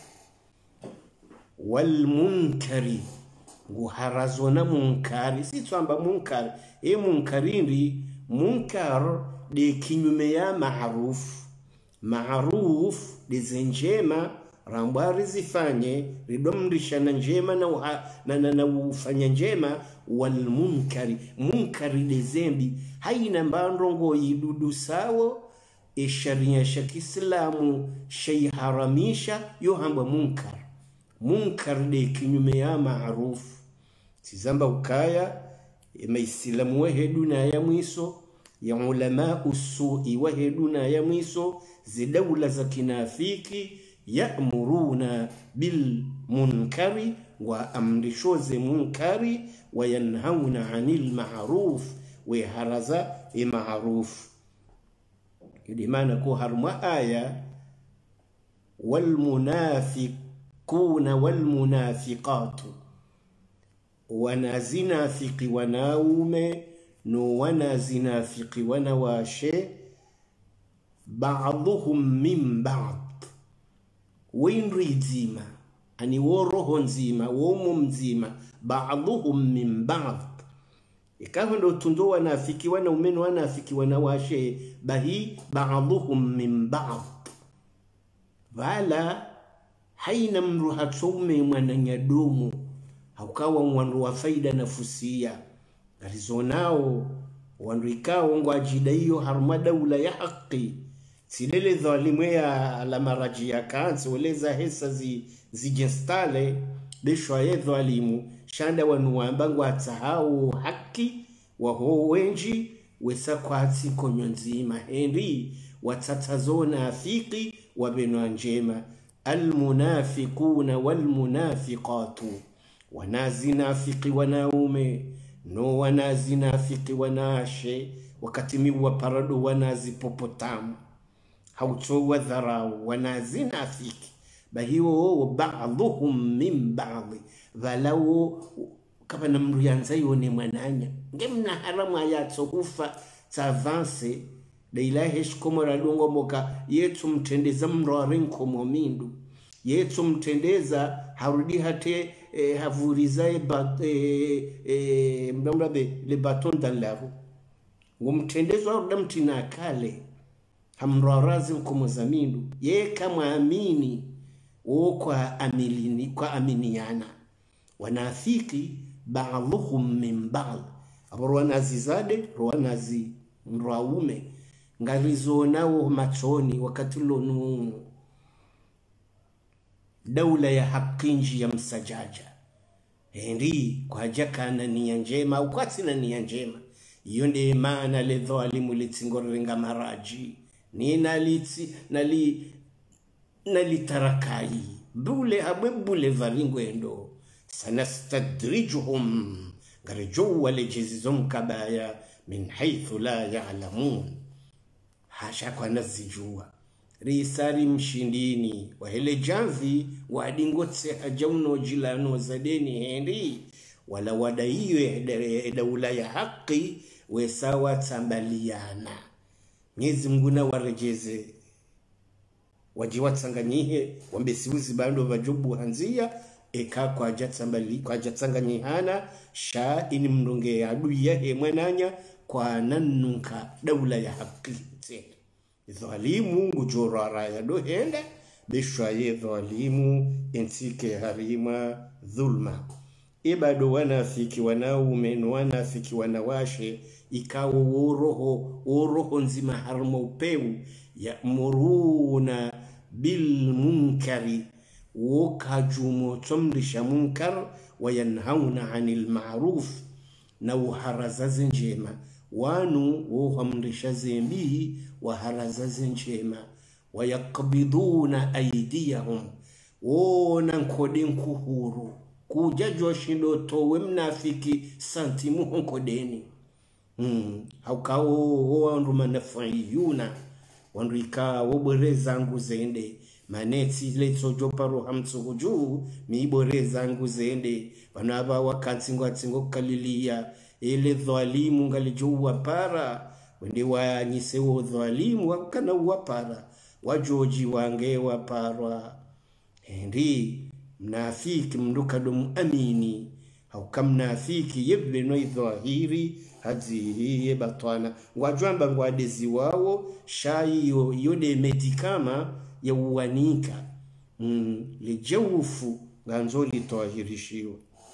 wal munkari nguharazo na munkari si tuamba munkari e munkarindi munkar de kinyume ya maaruf maaruf de zenjema rambari zifanye ridomrisha na njema na, uha, na, na, na ufanya njema wal munkari munkari de zembi haina mbandrongo yidudu sawo e sharia ya Kiislamu shay haramisha yo hamba munkar munkar de kinyume ya maaruf tizamba ukaya maislamu waheduna ya mwiso ya ulama usui waheduna ya mwiso zidawla za kinafiki ya'muruna bil munkari wa amrishoze munkari wa yanhauna 'anil ma'ruf wa haraza e ma'ruf kidi maana ko harma aya wal munafiquna wal munafiqatu wanazinafiki wanaume no wanazinafiki wanawashe ba'dhum min ba'd winri nzima ani woroho nzima womo mzima ba'dhum min ba'd ikawa ndo tundo wanafiki wanaume no wanafiki wanawashe bahi ba'dhum min ba'd wala haina mruhatume mwananyadumu haukawa mwandu wa faida nafusia alizonao wanrikao ngwajida hiyo haruma daula ya haki silele dhalimu ya la maraji ya kansi weleza hesa zi zijestale bishwa ye dhalimu shanda wanuamba ngwatsahau haki waho wenji wesa kwatsi konyo nzima hendi watatazona afiki wabenwa njema almunafiquna walmunafiqatu wanazinafiki wanaume no wanazinafiki wanashe wakati miwa parado wanazipopotamu hautowa dharau wanazinafiki bahiwo ba'dhum min ba'd walau kama namruyanza yone mwananya ngemna haramu ayatso kufa tavance de ilahi shkomora longo moka yetu mtendeza mroarenko momindu yetu mtendeza harudi hate eh, havurizae bat eh, eh, mbabe le baton dans la rue ngumtendeza udamtina kale hamroarazi mkomozamindu ye kama amini o kwa amilini kwa aminiana wanafiki ba'dhum min ba'd aborwana zizade rwana zi mraume ngarizonao machoni wakati lonu daula ya hakinji ya msajaja hendi kwa jaka na nia njema ukwati na nia njema iyo ndi maana le dhalimu litsingorenga maraji ni naliti nali nalitarakai bule habule varingwendo sanastadrijuhum garju walejizum kabaya min haythu la ya'lamun hasha kwa nazijua risari mshindini wa hele jamvi wadingotse hajauno jilano zadeni hendi wala wadaiwe daula ya haki wesawa tambaliana Mwenyezi Mungu na warejeze wajiwatsanganyihe wambesiuzi bando vajubu hanzia eka kwa jatsambali kwa jatsanganyihana sha ini mndonge adui yahe mwananya kwa nanunka daula ya haki dhalimu ngujora raya do henda bishwaye dhalimu entike harima dhulma. Ibado wanafiki wanaume na wanafiki wanawashe ikawo uroho uroho nzima harma upeu ya'muruna bil munkari wokajumu tumrisha munkar wa yanhauna 'anil ma'ruf na uharazaze njema wanu wohamrisha zembi wa harazaze njema wa yakbiduna aydiyahum wona nkode nkuhuru kujajwa shindo towe mnafiki santimu honkodeni mm haukao wandu manafayuna wandu ikawo bore zangu zende maneti leto joparo hamtsuju mi bore zangu zende banaba wakatsingo tsingo kalilia ile dhalimu ngalijua para wende wanyise wo dhalimu wakana wapara wajoji wange waparwa ndi mnafiki mnduka dum amini au kam nafiki yebbe no idhahiri hazihi batwana wajwamba ngwadezi wao shayi yo yode medikama ya uwanika mm, lejeufu ganzoli toahirishiwa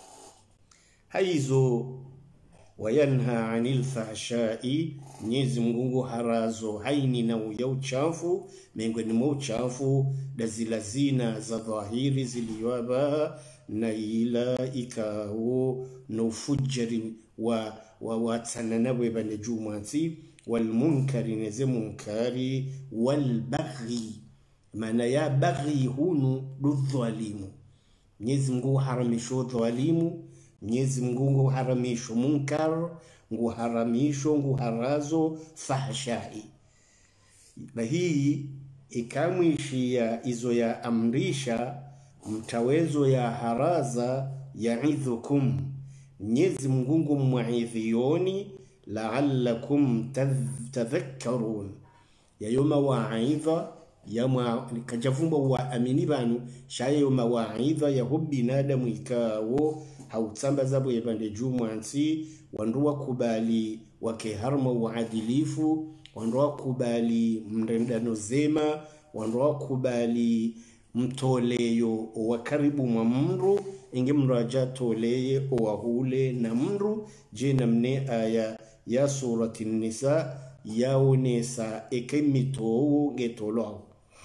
haizo wayanha 'anil fahsha'i Mwenyezi Mungu harazo haini na ya uchafu miongoni mwa uchafu da zilazina za dhahiri ziliwaba na ila ikao na ufujari wa wa watsanana webane jumanti wal munkari neze munkari wal baghi maana ya baghi hunu dhalimu. Mwenyezi Mungu haramisho dhalimu, Mwenyezi Mungu haramisho munkar, ngu haramisho ngu harazo fahshai. Na hii ikamwishia izo ya amrisha mtawezo ya haraza ya'idhukum. Mwenyezi Mungu mu'idhioni la'allakum tadhakkarun. Ya yoma wa'idha yama kajavumba wa amini banu shaye yoma wa'idha ya hubbi nadamu ikawo hautsamba zabo yabande jumwansi wanduwa kubali wake harma uadilifu wanduwa kubali mrendano zema wanduwa kubali mtoleyo wa karibu mwa mru inge mraja toleye wahule na mru je namne aya ya surati nisa yaonesa ekemitowo ngetolo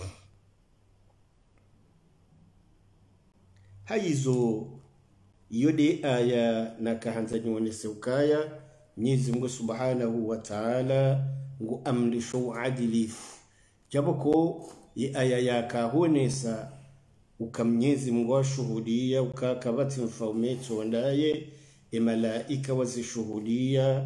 haizo yode aya nakahanza nyonese ukaya Mwenyezi Mungu Subhanahu wa Ta'ala ngu amrisho adilifu jaboko ye aya yakahonesa ukamnyezi Mungu ashuhudia ukakabati mfaumeto ndaye e malaika wazishuhudia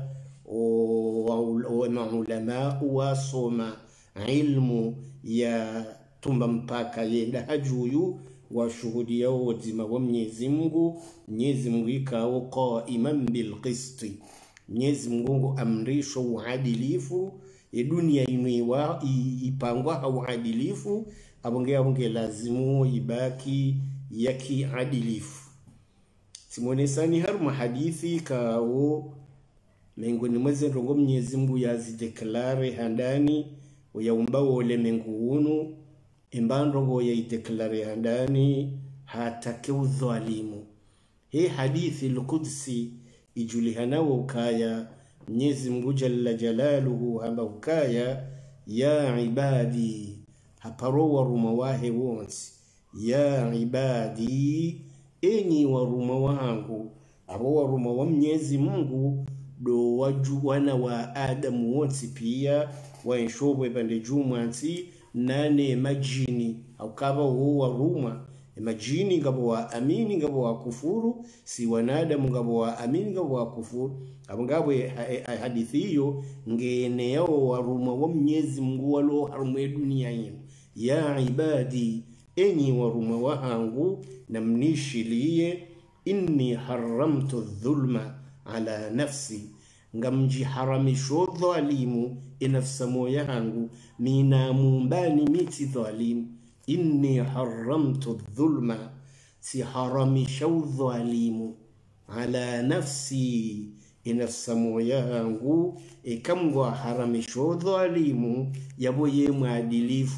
o maulama wasoma ilmu ya tumba mpaka yenda hajuyu washuhudia wazima wa Mwenyezi Mungu. Mwenyezi Mungu ikawo qaiman bil qisti. Mwenyezi Mungu amrisho uadilifu e dunia inuiwa ipangwa uadilifu abonge abonge lazimu ibaki yaki adilifu. Simonesani haruma hadithi kawo mengoni mweze rongo Mwenyezi Mungu yazideklare handani uyaumba wole menguunu imbandongo ya ideklare handani hatake udhalimu. Hii hadithi al-Qudsi ijulihana ukaya Mwenyezi Mungu jalla jalaluhu hamba ukaya ya ibadi haparo waruma wahe wonsi ya ibadi enyi waruma wangu abo waruma wa Mwenyezi Mungu do wajuwana wa Adamu wonsi pia waenshobwe bande jumwansi nane majini aukaba huo waruma majini ngabo wa amini ngabo wa kufuru si wanadamu ngabo wa amini ngabo wa kufuru abangabo hadithi hiyo ngene yao waruma wa Mwenyezi Mungu walo harumu dunia yenu ya ibadi enyi waruma wangu namnishilie inni haramtu dhulma ala nafsi ngamji haramisho dhalimu inafsa moya yangu mina mumbani miti dhalimu inni haramtu dhulma si haramisho dhalimu ala nafsi inafsa moya yangu ikamgwa haramisho dhalimu yabo ye mwadilifu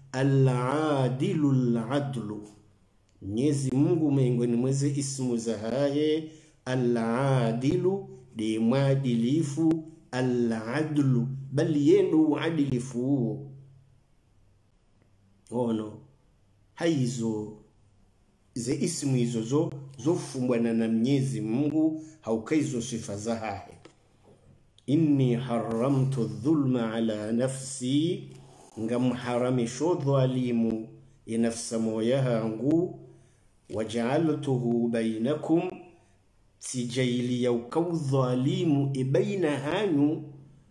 al-adilu al-adlu. Mwenyezi Mungu miongoni mweze ismu zahaye al-adilu di mwadilifu, al-adlu bali yendo uadilifu. Ono haizo ze ismu hizo zo zofumbwana na Mwenyezi Mungu haukaizo sifa zahaye. Inni haramtu dhulma ala nafsi, ngamharamisho dhalimu inafsa moya hangu, waja'altuhu bainakum, sijaili ya ukaw dhalimu ibaina hanyu.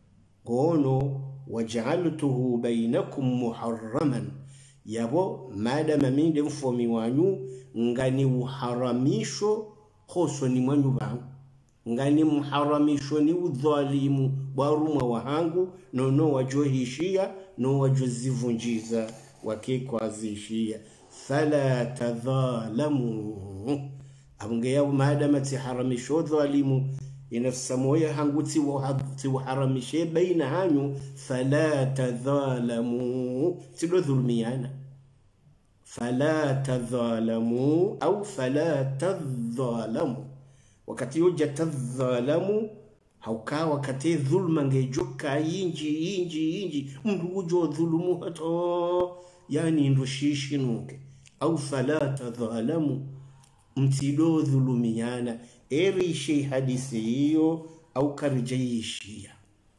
Ono waja'altuhu bainakum muharraman, yabo madama minde mfomi wanyu ngani uharamisho khoso ni mwanyu bangu, ngani muharamisho ni udhalimu baruma wahangu nono wajohishia no wajozivunjiza wakikwazishia. Fala tadhalamu, abunge yabo madama tiharamisho dhalimu inafsa moya hangu ti waharamishe baina hanyu. Fala tadhalamu, tido dhulmiyana. Fala tadhalamu au fala tadhalamu. Wakati yoja tadhalamu hauka wakati dhulma ngejoka inji inji inji mdu ujo dhulumu hato yani ndoshishi nuke. Au fala tadhalamu, mtido dhulumiyana. Eri shi hadisi hiyo au karijayishia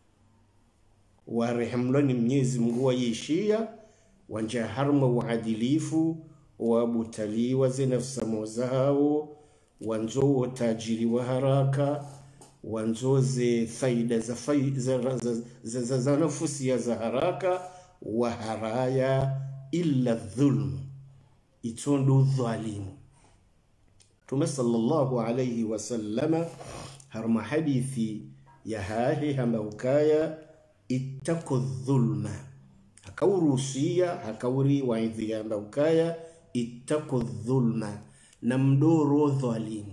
warehemloni Mwenyezi Mungu wayishia wanja harma uadilifu wabutaliwa zinafsa mozao wanzo tajiri wa haraka wanzo ze faida za faida za, za, za, za, za nafusi ya za haraka wa haraya illa dhulm itondu dhalimu. Tume sallallahu alayhi wa sallama harma hadithi ya hahi hamaukaya ittaku dhulma, hakaurusia hakauri waidhi ya hamaukaya ittaku dhulma na mdoro dhalimu.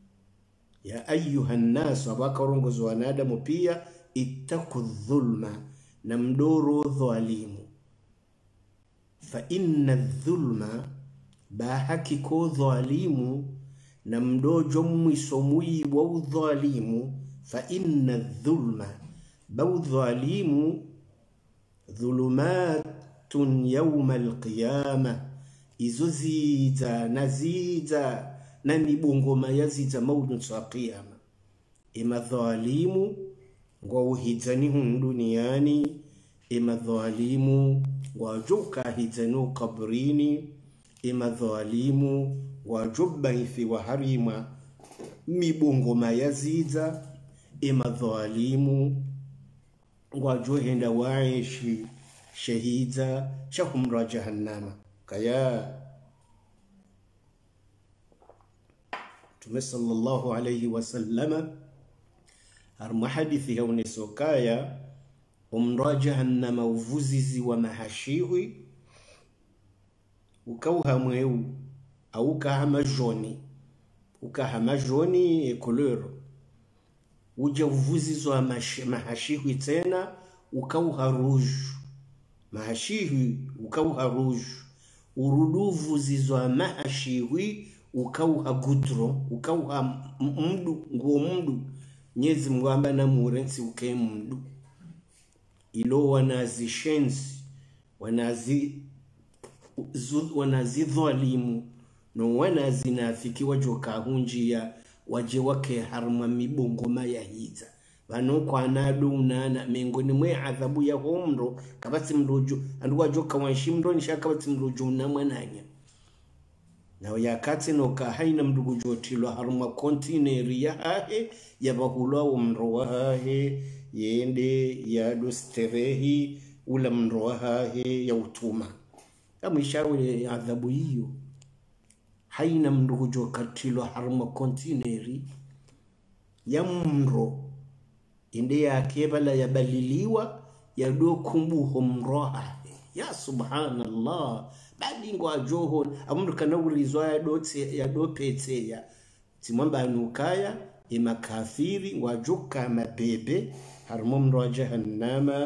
Ya ayuha nnasu, abakarongozo wanadamu pia ittaku dhulma na mdoro dhalimu. Fa inna dhulma bahakiko dhalimu na mdojo mwisomui wa udhalimu. Fa inna dhulma bau dhalimu dhulumatun yawma alqiyama, izo zita nazita na nibongoma yazita maudu sa qiyama. Ima dhalimu ngwa uhizani hun duniani, ima dhalimu wajuka hizanu kabrini, ima dhalimu wajubba ifi wa harima mibongoma yazita, ima dhalimu wajuhenda waishi shahida shakumra jahannama. Kaya Tume sallallahu alayhi wa sallama harma hadithi hauni sokaya umra jahannama uvuzizi wa mahashiwi ukauha mweu au ukahama joni ukahama joni e couleur uja uvuzizi wa mahashiwi tena ukauha rouge mahashiwi ukauha rouge uruduvu zizwa mahashiwi ukauha gudro ukauha mdu nguo mdu Nyezi mwamba na murensi uke mdu ilo wanazi shenzi wanazi wanazi dhalimu no wanazi nafiki wajoka hunjia waje wake harma mibongoma ya hiza wano kwa nadu unana mengoni mwe adhabu ya homro kabati mdojo andu wajoka wanshimdo nisha kabati mdojo unamwananya na yakati no ka haina mdugu jotilo harma kontineri ya hahe ya bahulwa umrowa hahe yende ya dosterehi ula mrowa hahe ya utuma. Kama ishawe adhabu hiyo haina mdugu jotilo harma kontineri ya mro inde ya kebala ya baliliwa ya do kumbuho mroha. Ya subhanallah bali ngwa joho amundu kanawulizwa ya dote ya dopete ya timwamba nukaya ima kafiri ngwa joka mabebe harmo mro jahannama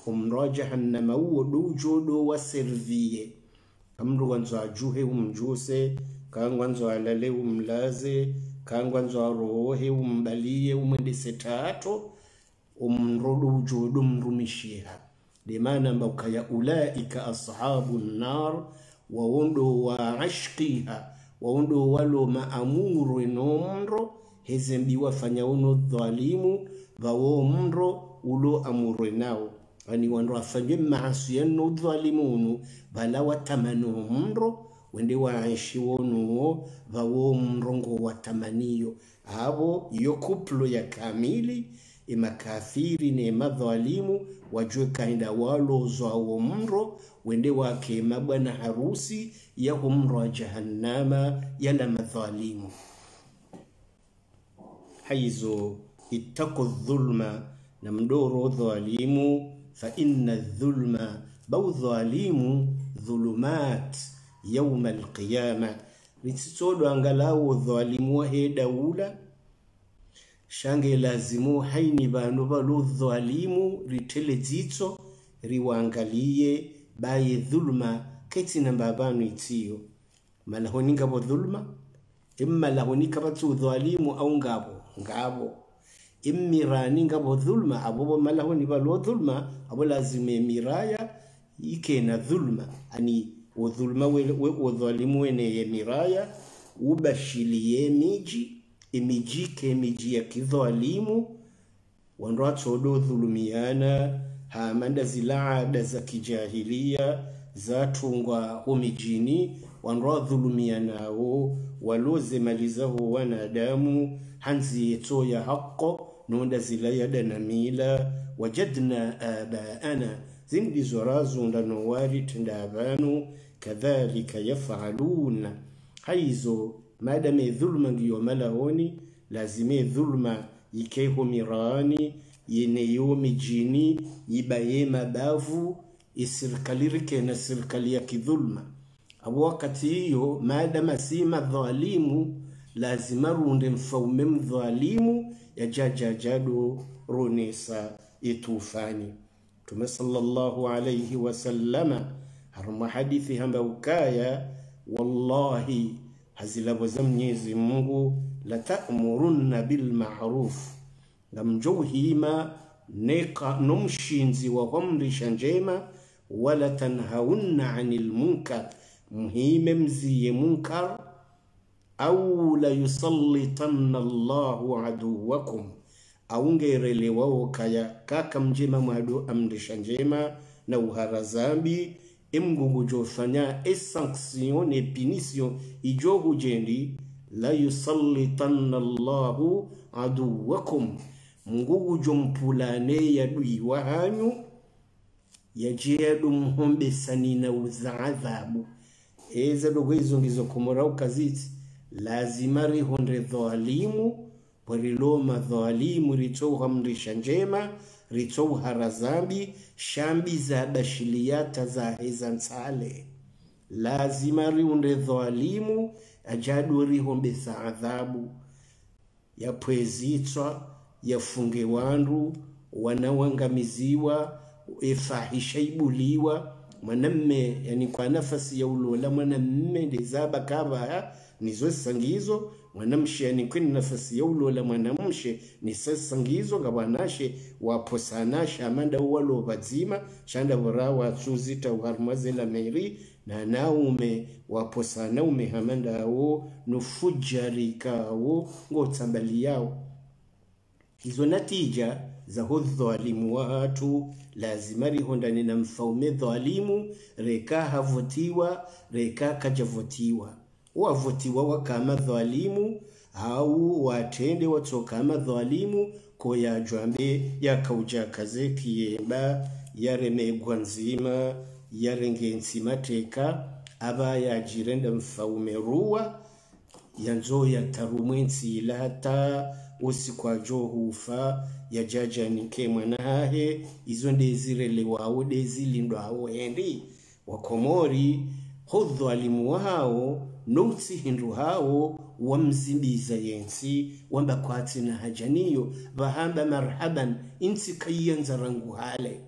umro jahannama uo dujodo wa servie kamru wanzo ajuhe umjuse kangwanzo alale umlaze kangwanzo arohe umbalie umendese tato umrodo ujodo mrumishiha demana mbukaya ulaika ashabun nar waondo wa ashqiha waondo walo maamuru inomro hezembi wafanya uno dhalimu vawo mro ulo amuru nao ani wando afanye maasi yano dhalimunu bala watamano mro wende waishi wono vawo mrongo watamaniyo abo yo kuplo ya kamili imakafiri ne madhalimu wajue kainda walo zwa mro wende wake mabwana harusi ya umro wa jahannama yala madhalimu haizo ittaqu dhulma na mdoro dhalimu fa inna dhulma baw dhalimu dhulumat yawm alqiyama ritsodo angalau dhalimu he daula shange lazimu haini banu balu dhalimu ritele zitso riwangalie baye dhulma keti na babanu itiyo malahoninga bo dhulma imma lahonika batu dhalimu au ngabo ngabo immirani ngabo dhulma abo malahoni balu dhulma abo lazime miraya ikena dhulma ani udhulma we udhalimu wene miraya ubashiliye miji imijike miji ya kidhalimu wandoa todo dhulumiana hamanda zilaada za kijahilia za tungwa humijini wandoa dhulumiana o waloze malizaho wanadamu hanzi yeto ya haqo nonda zilayada na mila wajadna abaana zindi zorazu ndanowari tendabanu kadhalika yafaluna haizo madame dhulma ngiyo malahoni lazime dhulma ikeho mirani yene yomi jini ibaye mabavu isirkalirike na sirkali ya kidhulma abu wakati hiyo madama sima dhalimu lazima runde mfaume mdhalimu ya jaja jado runisa itufani tume sallallahu alayhi wasallama haruma hadithi hamba ukaya wallahi hazilabo za Mwenyezi Mungu la ta'murunna bil ma'ruf namjuhima neka numshinzi wa kumrisha njema wala tanhaunna 'anil munkar muhime mziye munkar au la yusallitanna Allahu aduwakum aungerelewa kaya kaka mjema mwado amrisha njema na uharazambi imgugu jofanya esanction e punition ijo hujendi la yusallitanna Allahu aduwakum mungugu jompulane ya dui wahanyu ya jedu mhombe sanina uzaadhabu eza dogo hizo ngizo kumorau kaziti lazima rihonde dhalimu wariloma dhalimu ritou hamrisha njema ritou harazambi shambi za bashiliyata za hezansale lazima rihonde dhalimu ajadu rihombe sa adhabu ya pwezitwa ya funge wandu wanawangamiziwa efahisha ibuliwa mwanamme yani kwa nafasi ya ulola mwanamme ndezaba kaba nizo sangizo mwanamshe yani kwenye nafasi ya ulola mwanamshe ni sangizo ngabanashe waposanasha amanda uwalo bazima shanda warawa tuzita uharmazela meri na naume waposana ume hamanda o nufujarika o ngotambali yao hizo natija za hudhalimu watu lazima rihondane na mfaume dhalimu reka havotiwa reka kajavotiwa wavotiwa wakama dhalimu au watende watokama dhalimu ko ya jwambe ya kauja kaze kiyemba yaremegwa nzima yarengensi mateka aba yajirenda mfaume ruwa yanzo ya tarumwensi ilata usikwa johufa ya jaja nike mwanahe izo ndezirele wao dezilindwa hao hendi wakomori hodho alimu hao nouti hindu hao wamzimbiza yensi wamba kwati na hajaniyo vahamba marhaban inti kayanza rangu hale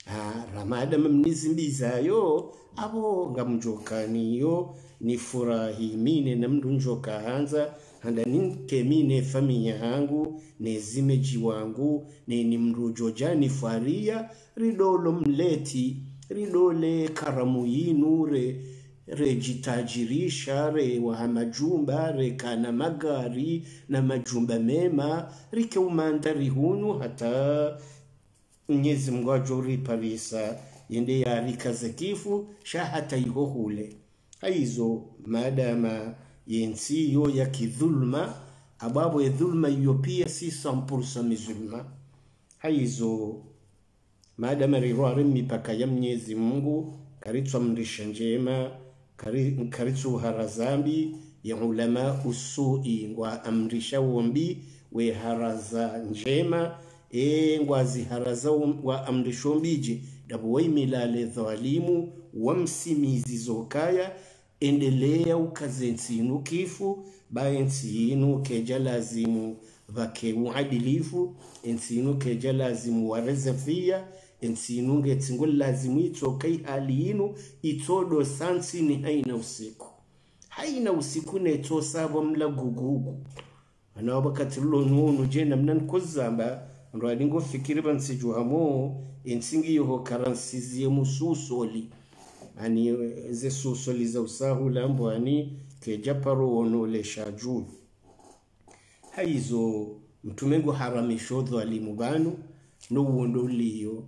ha ramada mnizimbizayo abo ngamjokaniyo ni furahi mine na mndu njoka hanza handa ninke mine familia yangu nezimeji wangu ne ni mrujojani faria ridolo mleti ridole karamu yinu re rejitajirisha re wa majumba re kana magari na majumba mema rike umandari hunu hata Mwenyezi Mungu ajori parisa yende ya rikaze kifu sha hata ihohule haizo madama yensi yo ya kidhulma ababu ya dhulma iyo pia si sampursa mizulma haizo madama riwari mipaka ya Mwenyezi Mungu karitwa mrisha njema karitwa harazambi ya ulama usui wa amrisha wombi we haraza njema e ngwazi haraza wa amrishombiji dabu waimilale dhalimu wamsimizi zokaya endelea ukazensinu kifu ba ensinu keja lazimu vake uadilifu ensinu keja lazimu warezafia ensinu ngetingu lazimu itokai hali inu itodo sansi ni haina usiku haina usiku neto sabo mla gugugu ana wakati lonu jena mnan kozamba ndo adingo fikiri bansijuhamo ensingi yoho karansizie mususoli ani ze susoli za usahu lambo ani kejaparo ono le shaju haizo mtumengo haramisho dhalimu banu no wondo liyo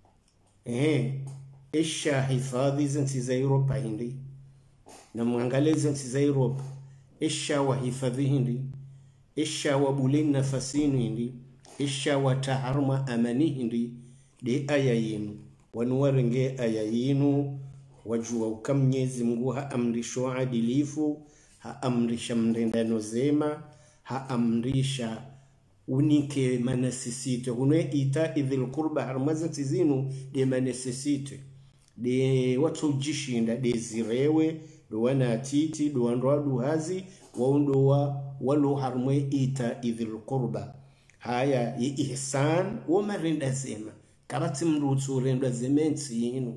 eh esha hifadhi zensi za Europa hindi na muangalie zensi za Europa esha wa hifadhi hindi esha wa bulin nafasinu hindi isha wataharma amani hindi de ayayinu wanuwarenge ayayinu wajua ukam Mwenyezi Mungu ha amrisho adilifu ha amrisha mrendano zema ha amrisha unike manasisite unwe ita idhil qurba harmaza tizinu de manasisite de watu jishinda de zirewe do wana titi do wandu hazi waundo wa walu harmwe ita idhil qurba haya ya ihsan woma renda zema kabati mrutu renda zemensi yinu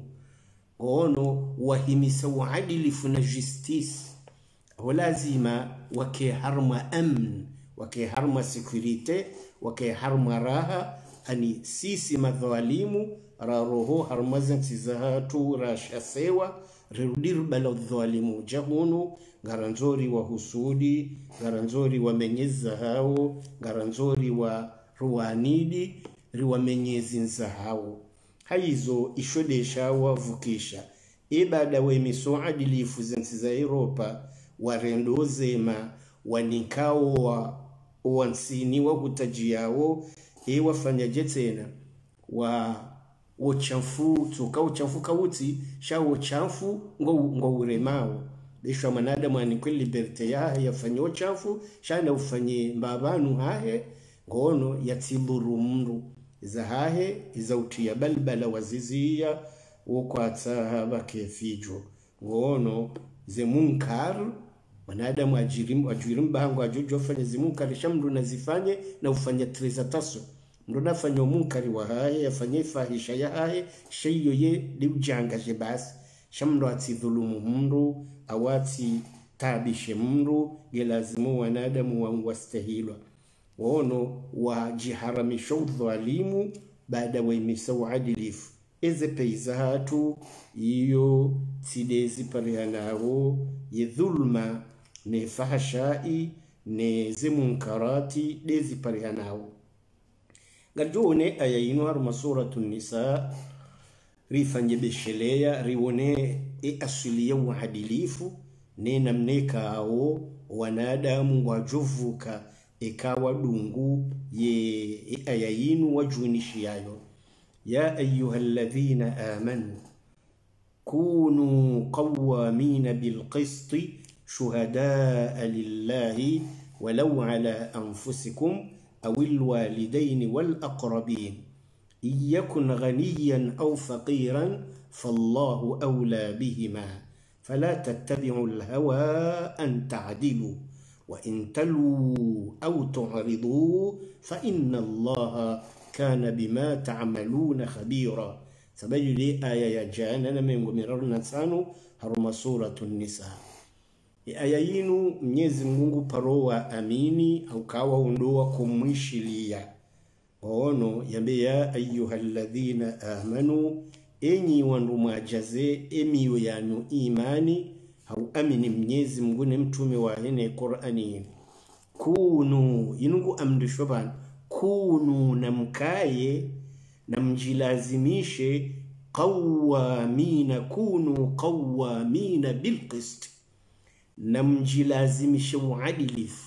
ono wahimisa uadilifu na justice walazima wake harma amn wake harma security wake harma raha ani sisi madhalimu raroho harma zanti zahatu rashasewa rirudir bala dhalimu jahunu garanzori wa husudi garanzori wa menyeza hao garanzori wa ruwanidi riwa menyezi nzahao haizo ishodesha wavukisha ibada we misoadilifu zensi za Europa warendo zema wanikao wa wansini wa hutajiao e wafanya jetena wa ochamfu toka ochamfu kauti sha ochamfu ngo ngo uremao bisho manadamu ani kwa liberte ya yafanya ochamfu shana ufanye mbabanu hahe ngono yatiburu mru zahahe izautia balbala wazizia wokwata bakefijo ngono ze munkar manadamu ajirim ajirim bango ajojo fanya ze munkar shamdu nazifanye na ufanya treza taso ndo nafanya munkari wa haye yafanye fahisha ya haye sheyo ye dibjanga je basi shamdu atidhulumu mru awati tabishe mru yelazimu wanadamu wangwastahilwa wono wajiharamisha udhalimu baada waimisa uadilifu eze peizahatu iyo tidezi parihanao yedhulma ne fahashai ne zimunkarati dezi parihanao gajone ayayinu haruma suratu nisa rifanye beshelea riwone e asuliya uadilifu ne namneka ao wanadamu wajovuka ikawa dungu ye ayayinu wajunishiyayo ya ayyuhalladhina amanu kunu qawwamina bilqisti shuhadaa lillahi walau ala anfusikum aw alwalidayn walaqrabin iyakun ghaniyan aw faqiran fallahu awla bihima fala tattabi'u alhawa an ta'dilu وإن تلوا أو تعرضوا فإن الله كان بما تعملون خبيرا sababu ile aya ya jana na mengo miraru na tano haruma suratun nisa. Aya yinu Mwenyezi Mungu parowa amini au kawa undoa kumwishilia ono yambe ya ayyuhalladhina amanu enyi wandu majaze emiyo yanyu imani au amini Mwenyezi Mungu ne mtume wa hene Qur'ani kunu inungu amrishwa bana kunu namkaye namjilazimishe qawamina kunu qawamina bilqist namjilazimishe uadilifu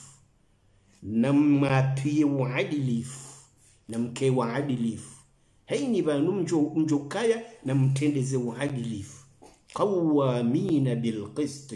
namapie uadilifu namke uadilifu haini banu mjo mjokaya namtendeze uadilifu qawamina bilqist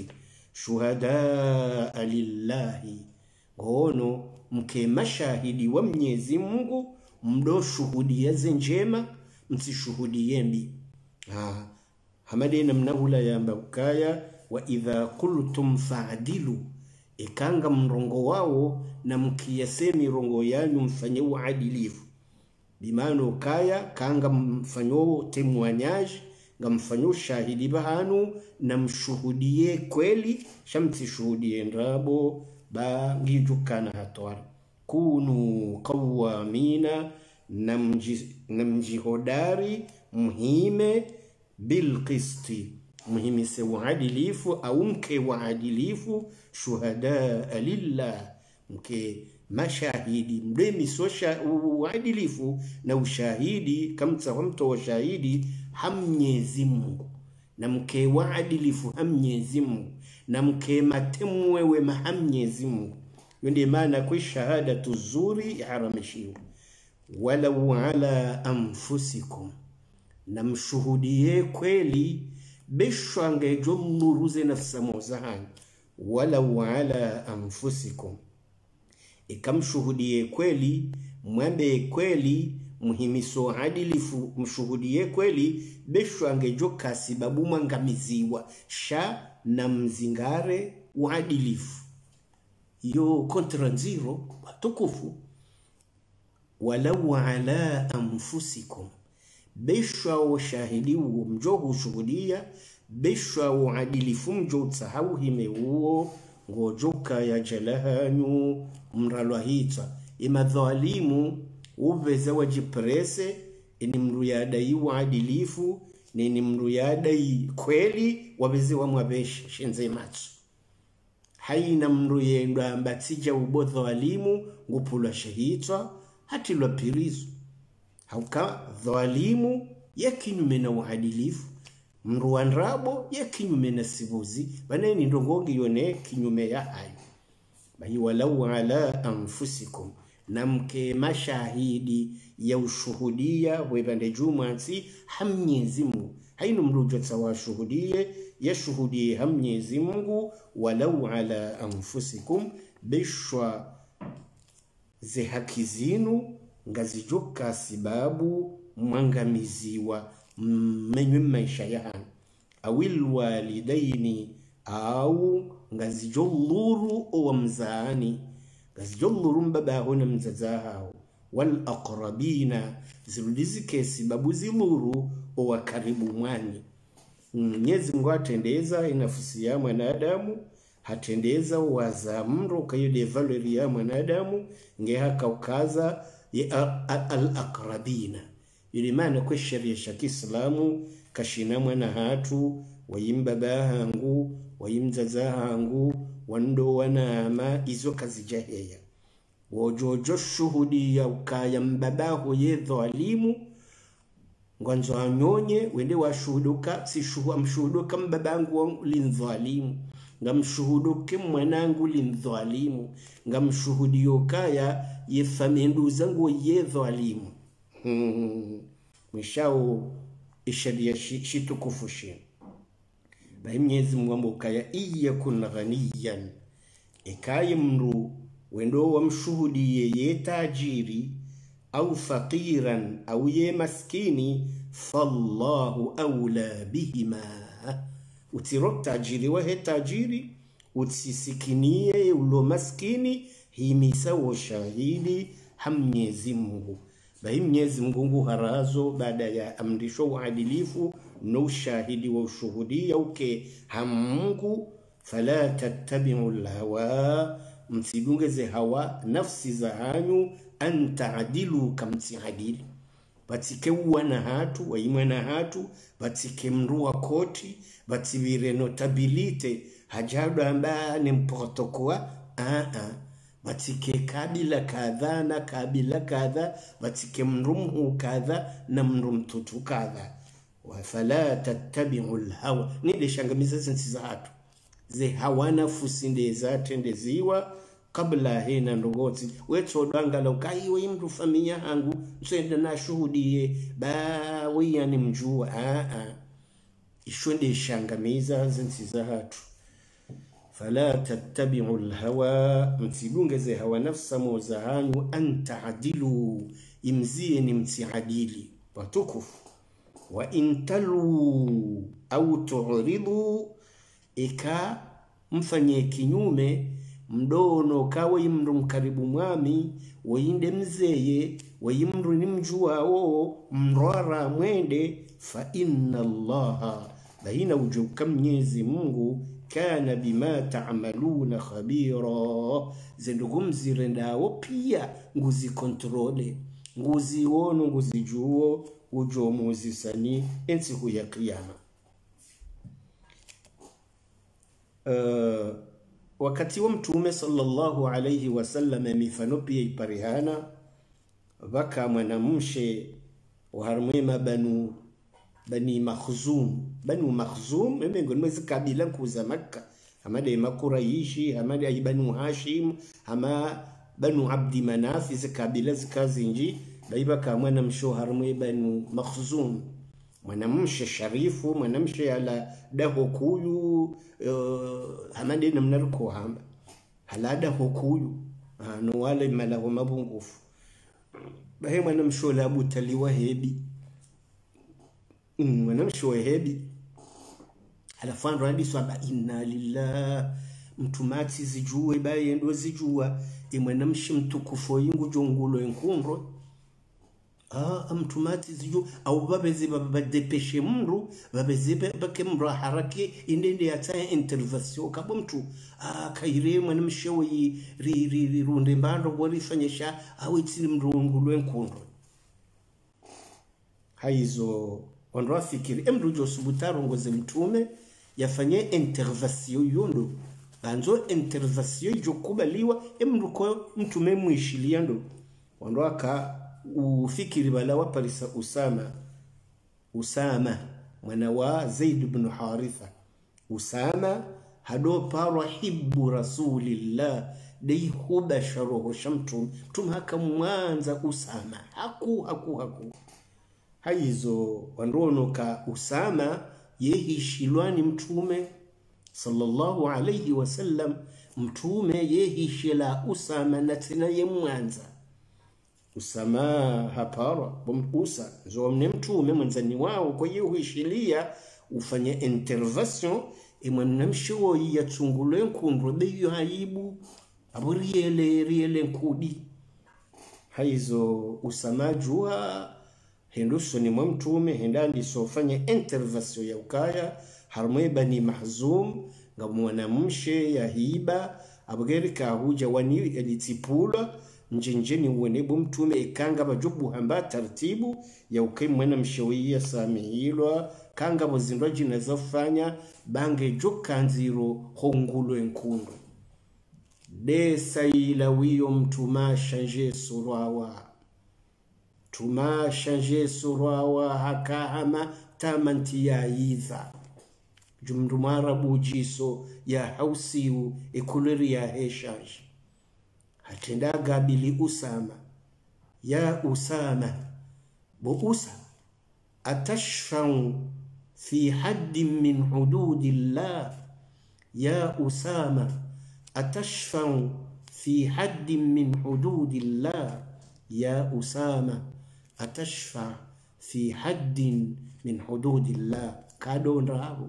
shuhada lillahi gono mke mashahidi wa Mwenyezi Mungu mdo shuhudia njema msishuhudie mbi ah hamadena mnahula yamba ukaya wa idha qultum fa'dilu ikanga mrongo wao na mkiyasemi rongo yanyu mfanye uadilifu bimano ukaya kanga mfanyo temwanyaji ngamfanyo shahidi bahanu na mshuhudie kweli shamsi shuhudie ndrabo ba ngijukana hatwara kunu qawamina namji namjihodari muhime bilqisti muhimi se uadilifu au mke uadilifu shuhada lillah mke mashahidi mdemi sosha uadilifu na ushahidi kamta mtu wa shahidi hamnyezi Mungu na mke uadilifu hamnyezi Mungu na mke matemwewe mahamnyezi Mungu yende maana kwa shahada tuzuri harameshiwa walau ala anfusikum na mshuhudie kweli bishwange jumnuruze nafsa mozahani walau ala anfusikum ikamshuhudie kweli mwambe kweli muhimiso adilifu mshuhudie kweli bishwange joka sababu mangamiziwa sha na mzingare uadilifu yo kontra zero tukufu walau ala anfusikum bishwa wa shahidi uo mjohu shuhudia bishwa wa adilifu mjo tsahau hime uo ngojoka ya jalahanyu mralwa hita ima dhalimu uveza wajiprese ini mruyadai wa adilifu nini mruyadai kweli wabeze wa mwabeshi shenze matsu haina mruyendwa mbatija ubo dhalimu ngupula shahita hati lwa pirizu hauka dhalimu ya kinyume na uadilifu mruanrabo ya kinyume na sibuzi baneni ndongongi yone kinyume ya hayo bahi walau ala anfusikum na mke mashahidi ya ushuhudia webande jumansi hamnyezi Mungu hainu mrujo tsawa shuhudie ya shuhudie hamnyezi Mungu walau ala anfusikum bishwa ze haki zinu ngazijoka sababu mwangamiziwa mmenywe maisha yanu awil walidaini au ngazijolluru o mzaani ngazijolluru mbabaho na mzazahao wal aqrabina ziludizike sababu ziluru o wakaribu mwani Mwenyezi Mungu atendeza inafusi ya mwanadamu hatendeza wazamro kayode valeri ya mwanadamu ngehaka ukaza al-aqrabina ilimana kwa sharia ya Kiislamu kashina mwana hatu wayimba hangu wayimzaza hangu wando wanama izo kazi jaheya wojojo shuhudi ya ukaya mbabaho ye dhalimu ngwanzo anyonye wende washuhuduka si shuhu amshuhuduka mbabangu linzalimu ngamshuhuduke mwanangu linzalimu ngamshuhudio kaya yefamendu zangu ye dhalimu hmm. Mwishao isharia shitukufushi bahi Mwenyezi Mungu kaya iya kuna ghaniyan ikaye mru wendo wa mshuhudie ye tajiri au faqiran au ye maskini fallahu awla bihima utirok tajiri wa he tajiri utsisikinie ulo maskini himisa wa shahidi Mwenyezi Mungu Bahi Mwenyezi Mungu harazo baada ya amrisho uadilifu na ushahidi wa ushuhudia uke hamungu, fala tattabi'u alhawa, msidungeze hawa nafsi za hanyu, an ta'dilu kamtiadili, batike wana hatu waimwana hatu, batike mrua koti, bativire notabilite hajado amba ni mprotokoa a a batike kabila kadha na kabila kadha, batike mrumu kadha na mrumtutu kadha. Wa fala tattabi'u alhawa, nile shangamiza zinsi za hatu ze hawa nafsi nde zate ndeziwa kabla hena ndogoti weto danga la kai we mtu familia hangu msenda na shuhudie ba we yani mjua a a ishwende shangamiza zinsi za hatu. Fala tattabi'u alhawa, msidungeze hawa nafsa moza hanyu, an ta'dilu, imzie ni mtiadili watukufu. Wa intalu au tu'ridu, ika mfanye kinyume mdono kawe imru mkaribu mwami wainde mzeye waimru ni mjua o mrara mwende, fa inna allaha, baina ujuka Mwenyezi Mungu, kana bima ta'maluna khabira, zendugumzi rendao pia nguzi kontrole nguzi wono nguzi juo ujo muzi sani ensi huya kiyama. Uh, wakati wa Mtume sallallahu alayhi wasallam mifano pia iparihana waka mwanamshe waharmwema banu bani Makhzum. Banu Makhzum miongoni mwa kabila kuza Makka, hamada makuraishi, hamada ibanu Hashim, hama banu Abdi Manaf, izi kabila zikazinji baiba ka mwanamsho harmwe banu Makhzum, mwanamshe sharifu, mwanamshe ala daho kuyu, uh, hamada namnaruko hamba halada hokuyu no wale malaho mabungufu bahe mwanamsho la Abu Taliwa hebi mwanamsho wa hebi alafando hadi swaba inna lillah mtumati zijue baye ndo zijua imwanamshi mtukufu yingu jongulo enkunro ah mtumati zijua au babeze babadepeshe mru babeze bake mru haraki indende yata intervention kabo mtu ah kaire mwanamshi wi ri ri runde mbando borifanyisha au itini mrungulo enkunro haizo wandoa fikiri emru jo subutaro ngoze Mtume yafanye intervention yondo banzo intervention jo kubaliwa emru ko Mtume muishilia ndo wandoa ka ufikiri bala wa parisa Usama Usama mwana wa Zaid ibn Haritha. Usama hado paro hibbu rasulillah dei huba sharoho shamtum Mtume haka mwanza Usama haku haku haku haizo wandono ka Usama yehishilwani Mtume sallallahu alayhi wasallam. Mtume yehishila Usama na tena ye mwanza Usama hapara bomkusa zo mne Mtume mwanzani wao kwa hiyo huishilia ufanye intervention imwanamsho yatungule nkundro beyo haibu aburiele riele nkudi haizo Usama jua henduso ni mwa Mtume hendandi sofanya intervention ya ukaya harmwe bani Mahzum nga mwanamshe ya hiba abgerika huja wani elitipula njenjeni uwenebu Mtume ikanga bajubu hamba tartibu ya ukai mwanamshe wiya samihilwa kanga bozindwa jina zofanya bange jokanziro hongulo enkundu de saila wiyo Mtuma shanje surawa Tuma shanje surawa haka hama tamanti ya idha jumdu marabu jiso ya hausiu ekuleri ya heshanji hatenda gabili Usama ya Usama bo Usama atashfau fi haddin min hududillah ya Usama atashfau fi haddin min hududillah ya Usama atashfa fi haddin min hududillah kadondraho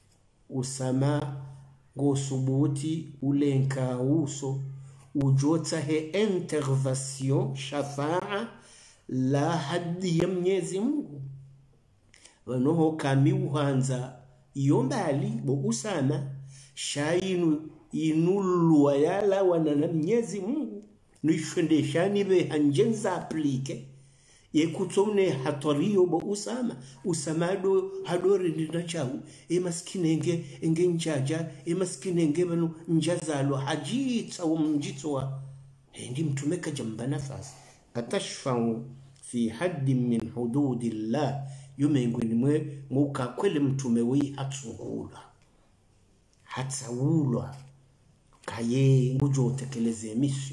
Usama go subuti ulenka uso ujota he intervention shafaa la haddi ya Mwenyezi Mungu. Wanoho kami uhanza yombali bo Usama shainu inulwa yala wana na Mwenyezi Mungu nishwendeshani be hanjenza aplike ye kutomne hatorio bo Usama Usama do hadore ndina chau e maskine enge enge njaja e maskine enge banu njazalo hajita wa mjitwa ndi mtumeka jamba nafasi atashfau fi haddi min hududillah yumengweni mwe muka kwele mtume wi hatuhulwa hatsaulwa kaye ngujo tekeleze misyo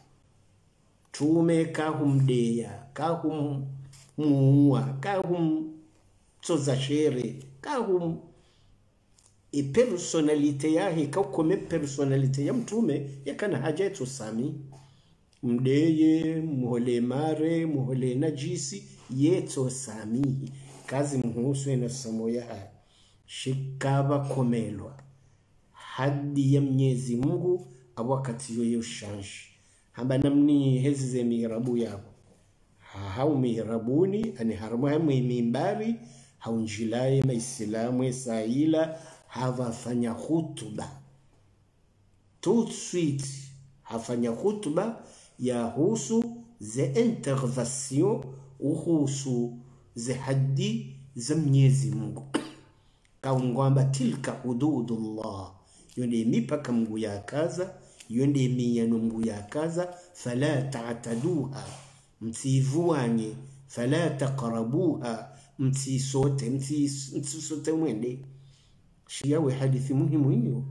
tume kahumdeya kahum muwa kahum tsoza shere kahum e personalite yahe kakome personalite ya mtume yakana haja yetu sami mdeye muhole mare muhole najisi yeto sami kazi mhusu na somo ya shikaba komelwa hadi ya Mwenyezi Mungu awakati yoyo ushanshi hamba namni hezi ze mihrabu yako hau mihrabuni ani harama mimbari haunjilaye maislamu saila hava fanya hutuba tout suite hafanya hutuba ya husu ze intervention uhusu ze haddi za Mwenyezi Mungu kaungwamba tilka hududullah yonde mipaka Mungu ya kaza yonde miyano Mungu ya kaza fala ta'taduha mtivuani fala taqrabuha mtisote mtisote mwende shiyawe hadithi muhimu hiyo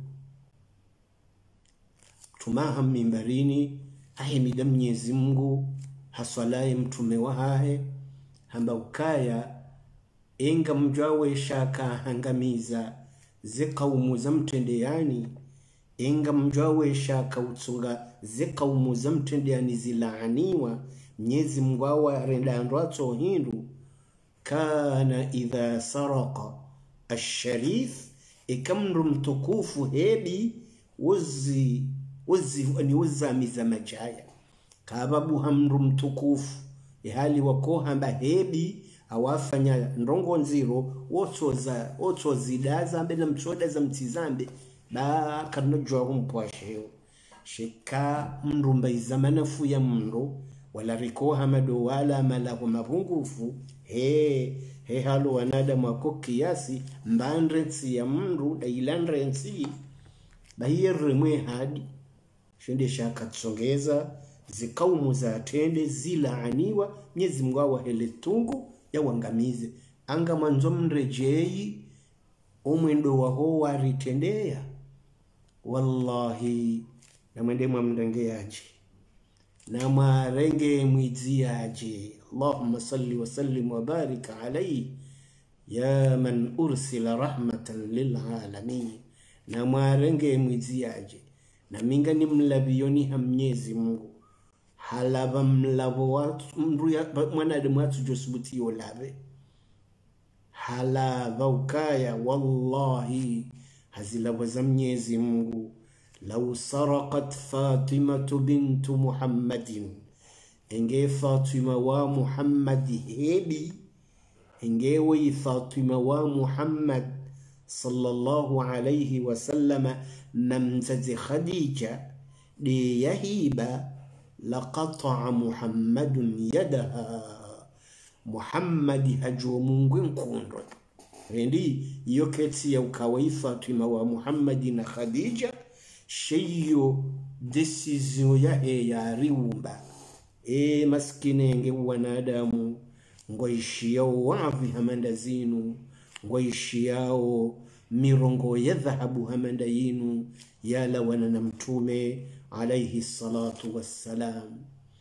tumaha mimbarini ahimida Mwenyezi Mungu haswalaye mtume wahahe hamba ukaya enga mjawe shaka hangamiza ze kaumu za mtendeani enga mjawe shaka utsunga ze kaumu za mtendeani zilaaniwa Mwenyezi Mungu awa rendandwato hindu kana idha saraka asharif ikamru mtukufu hebi wazi wazi ni wazamiza majaya kababu hamru mtukufu ihali wako hamba hebi awafanya ndongo nziro wotoza wotozidaza mbele mchoda za mtizambe ba kanojwa humpwasheo shika mrumba izamanafu ya mro wala riko hamado wala malahu mabungufu he he halo wanadamu wako kiasi mbandrensi ya mru da ilandrensi bahiyere mwe hadi shende shaka tsongeza zikaumu za atende zilaaniwa Mwenyezi Mungu awahele tungu ya wangamize anga manzo mrejei umwendo waho waritendea wallahi na mwende mwamdengeaje na marenge mwiziaje Allahumma salli wa sallim wa barik alayhi ya man ursila rahmatan lil alamin na marenge mwiziaje na minga ni mlabioni ha Mwenyezi Mungu halaba mlabo watu mruya mwanadamu watu josubuti olabe halaba ukaya wallahi hazilaba za Mwenyezi Mungu law saraqat Fatima bintu Muhammadin enge Fatima wa Muhammad hebi enge wa Fatima wa Muhammad sallallahu alayhi wa sallama namzazi Khadija di yahiba laqata'a Muhammadun yadaha Muhammadi hajwa Mungu nkundo rendi iyo keti ya ukawai Fatima wa Muhammadi na Khadija sheyo decision ya he ya riumba e maskine nge wanadamu ngoishi yao wavi hamanda zinu ngoishi yao mirongo ya dhahabu hamanda yinu yala wana na mtume alayhi salatu wassalam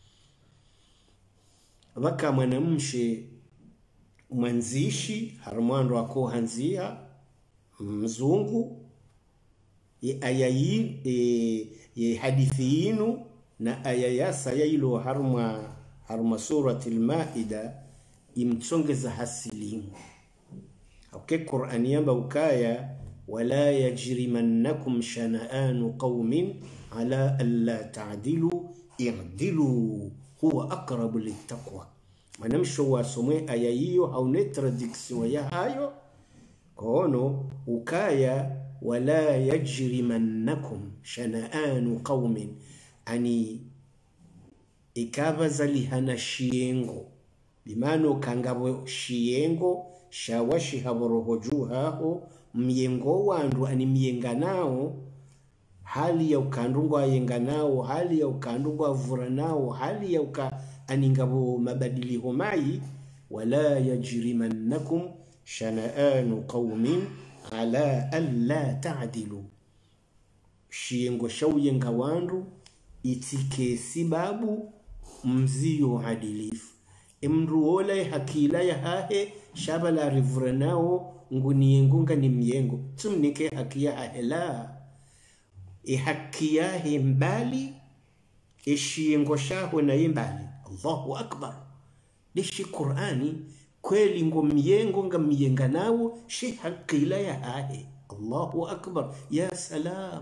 waka mwanamshe mwanzishi harmando wako hanzia mzungu ye ayayi e, ye hadithi yinu na ayayasa ya ilo harma harma suratul maida imtsongeza hasilimu okay Qur'ani yamba ukaya wala yajrimannakum shana'anu qaumin ala alla ta'dilu irdilu huwa aqrabu littaqwa mwanamsho wasomwe aya hiyo haune traduction ya hayo kono ukaya wala yajrimannakum shana'anu qaumin ani ikaba zalihana shiengo bimano kangabo shiengo shawashi haborohojuhaho myengo wandu ani myenganao hali ya ukandungwa yenganao hali ya ukandungwa vuranao hali ya uka aningabo mabadili homai wala yajrimannakum shana'anu qaumin ala alla ta'dilu shiengo shauyenga wandu itike sibabu mzio adilifu imruola hakila ya hahe shabala rivuranao nguni ngunga ni myengo tumnike hakia ahela e hakia himbali e shiengo shaho na imbali Allahu akbar lishi Qur'ani kweli ngo myengo nga myenga nao shi hakila ya hahe Allahu akbar ya salam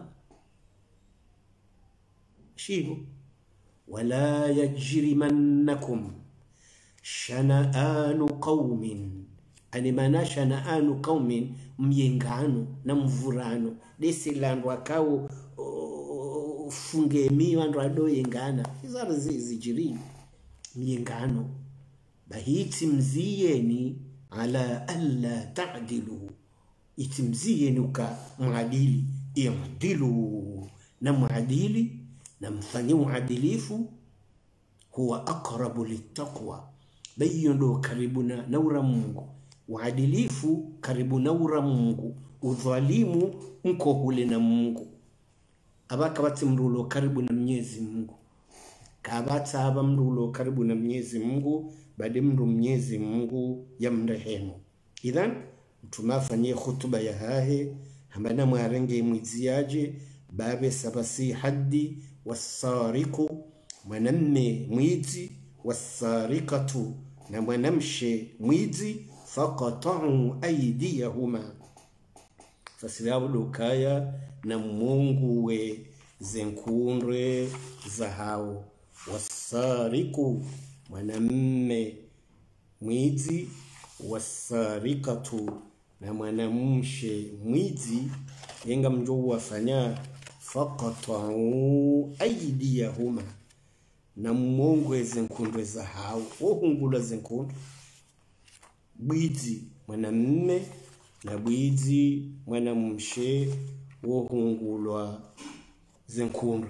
shiho wala yajrimannakum shana'anu qaumin ani mana shana'anu qaumin myengano na mvurano desilandu akao fungemi wandu adoyengana izara zijiri myengano bahiti mziyeni ala alla ta'dilu itimziyeni uka muadili i'dilu na muadili na mfanye muadilifu huwa aqrabu littaqwa bayondo karibu na naura Mungu uadilifu karibu naura Mungu udhalimu mko hule na Mungu abaka bati mrulo karibu na Mwenyezi Mungu kabata aba mrulo karibu na Mwenyezi Mungu bade mru Mwenyezi Mungu ya mrehemu idhan tumafanyie hutuba ya hahe hambana mwarenge mwiziaje babe sabasi haddi wasariku mwanamme mwizi wasarikatu na mwanamshe mwizi faqata'u aydiyahuma fasilabu dukaya na Mungu we zenkundwe zahao wasariku mwanamme mwizi wasarikatu na mwanamshe mwizi yenga mjo wafanya faqata'u aydiyahuma na Mungu zenkundwe zahao ohungula zenkundwe bwizi mwanamme na bwizi mwanamshe ohungulwa zenkundwe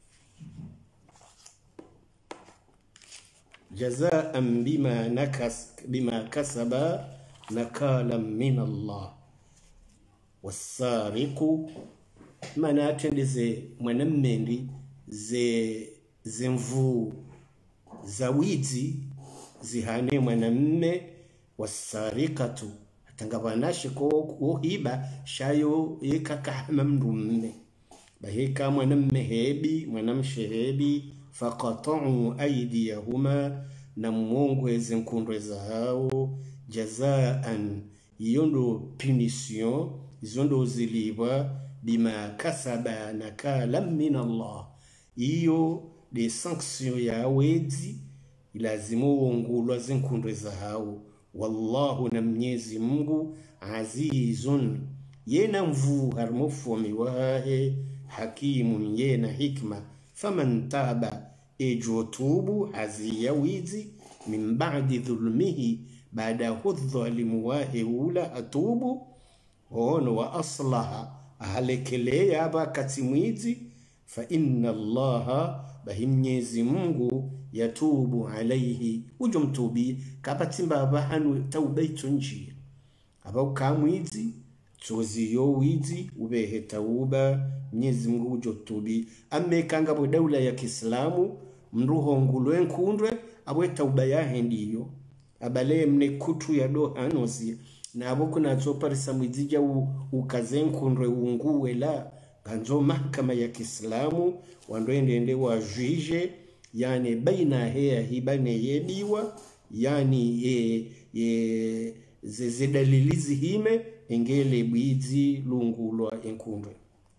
jazaan bima nakas bima kasaba nakala min Allah wasariqu mana tendeze mwanamme ndi ze zemvu zawizi zihane mwanamme wasarikatu atangabanashi ko kuhiba shayo yekakahama mrumme baheka mwanamme hebi mwanamshe hebi faqata'u aydiyahuma na Mungu ezenkundwe zahao jazaan yondo punition zondo ziliwa bima kasaba nakala min Allah iyo de sanction ya wezi ilazimu uongulwa zenkundwe zahao wallahu na Mwenyezi Mungu azizun yena mvu harmufomi wahe hakimun yena hikma faman taba ejotubu haziya wizi min ba'di dhulmihi baada hudhalimu wahe ula atubu hono wa aslaha ahalekele yaba katimwizi fa inna Allaha bahimnyezi Mungu yatubu alaihi ujumtubi kapatimba bahanu taubaito njia abau kamwizi chozi yo wizi ubehe tauba Mwenyezi Mungu ujotubi amekanga bo daula ya Kiislamu mruho ngulwe nkundwe abwe tauba yahe ndiyo abale mne kutu ya do anosi na abo kuna tsoparisa mwizija ukazenkundwe unguwe la kanzo mahakama ya Kiislamu wandoende ende wa juge yani baina hea hibane yebiwa yani e, e, zeze dalilizi hime engele bwizi lungulwa enkundwe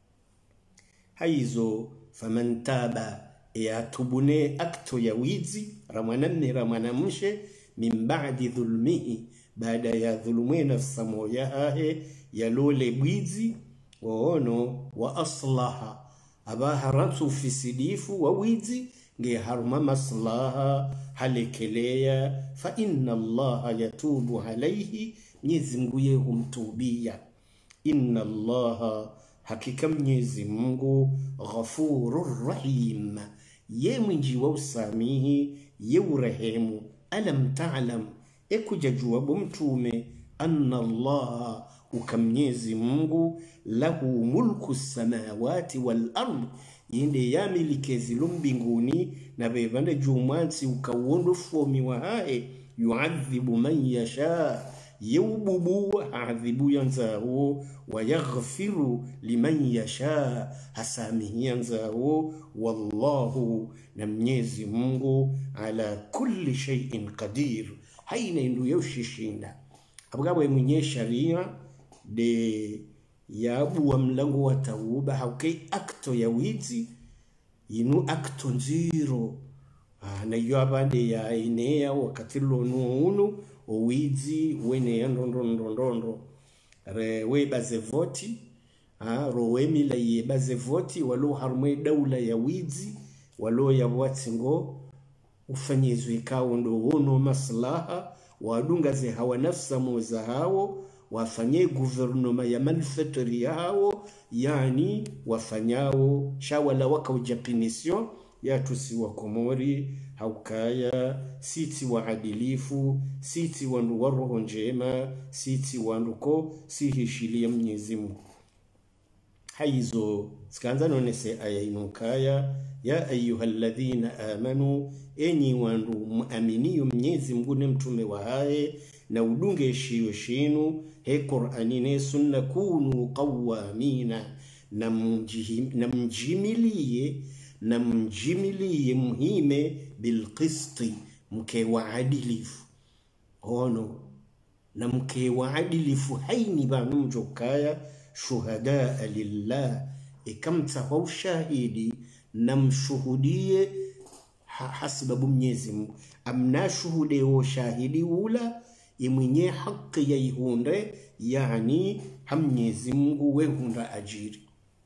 haizo famantaba ya tubune akto ya wizi ramwanamne ramwanamshe min ba'di dhulmihi, baada ya dhulumwe nafsa moja hahe yalole bwizi waono wa aslaha aba haratu fisidifu wa wizi nge haruma maslaha halekelea fa inna allaha yatubu alayhi, Mwenyezi Mungu ye humtubia. Inna allaha, hakika Mwenyezi Mungu, ghafurur rahim, ye mwingi wa usamihi ye urehemu. Alam ta'lam, ekujajua mtume, anna allaha, ukamnyezi Mungu, lahu mulku samawati wal ard, yende yamilikezi lumbinguni na bebande jumansi ukawondu fomi wa hae, yuadhibu man yasha, yawbubu adhibu yanzahu, wa yaghfiru liman yasha, hasamihi yanzahu. Wallahu, na Mwenyezi Mungu, ala kulli shay'in qadir, haina indu yoshishinda. Abgabwe mwenye sharia de yabu wa mlango wa tauba hauke akto ya wizi inu akto nziro. Ah, na yu abande ya inea wakati lonu unu o wizi wene ya ndondondondondo re we baze voti. Ah, rowe mila ye baze voti walo harumwe daula ya wizi walo ya watingo ufanyizwe ikawo ndo unu maslaha wadunga ze hawa nafsa moza hao, wafanye guvernoma ya manufacturi yao, yani wafanyao shawala waka ujapinisyon ya tusi wa komori haukaya siti wa adilifu, siti wandu wa roho njema, siti wandu ko sihishilia Mwenyezi Mungu. Haizo sikanza nonese aya inukaya ya ayyuhalladhina amanu, enyi wandu muaminiyo Mwenyezi Mungu ne mtume wa hae, na udunge shiyo shinu he Qur'ani ne sunna, kunu qawamina, na mjimilie na mjimilie muhime bilqisti, mke wa adilifu ono na mke wa adilifu haini banu mjokaya shuhadaa lillah, ikamta wa ushahidi na mshuhudie hasibabu Mwenyezi Mungu. Amna shuhude wa shahidi ula imwenye haki ya ihunde, yani Mwenyezi Mungu we hunda ajiri.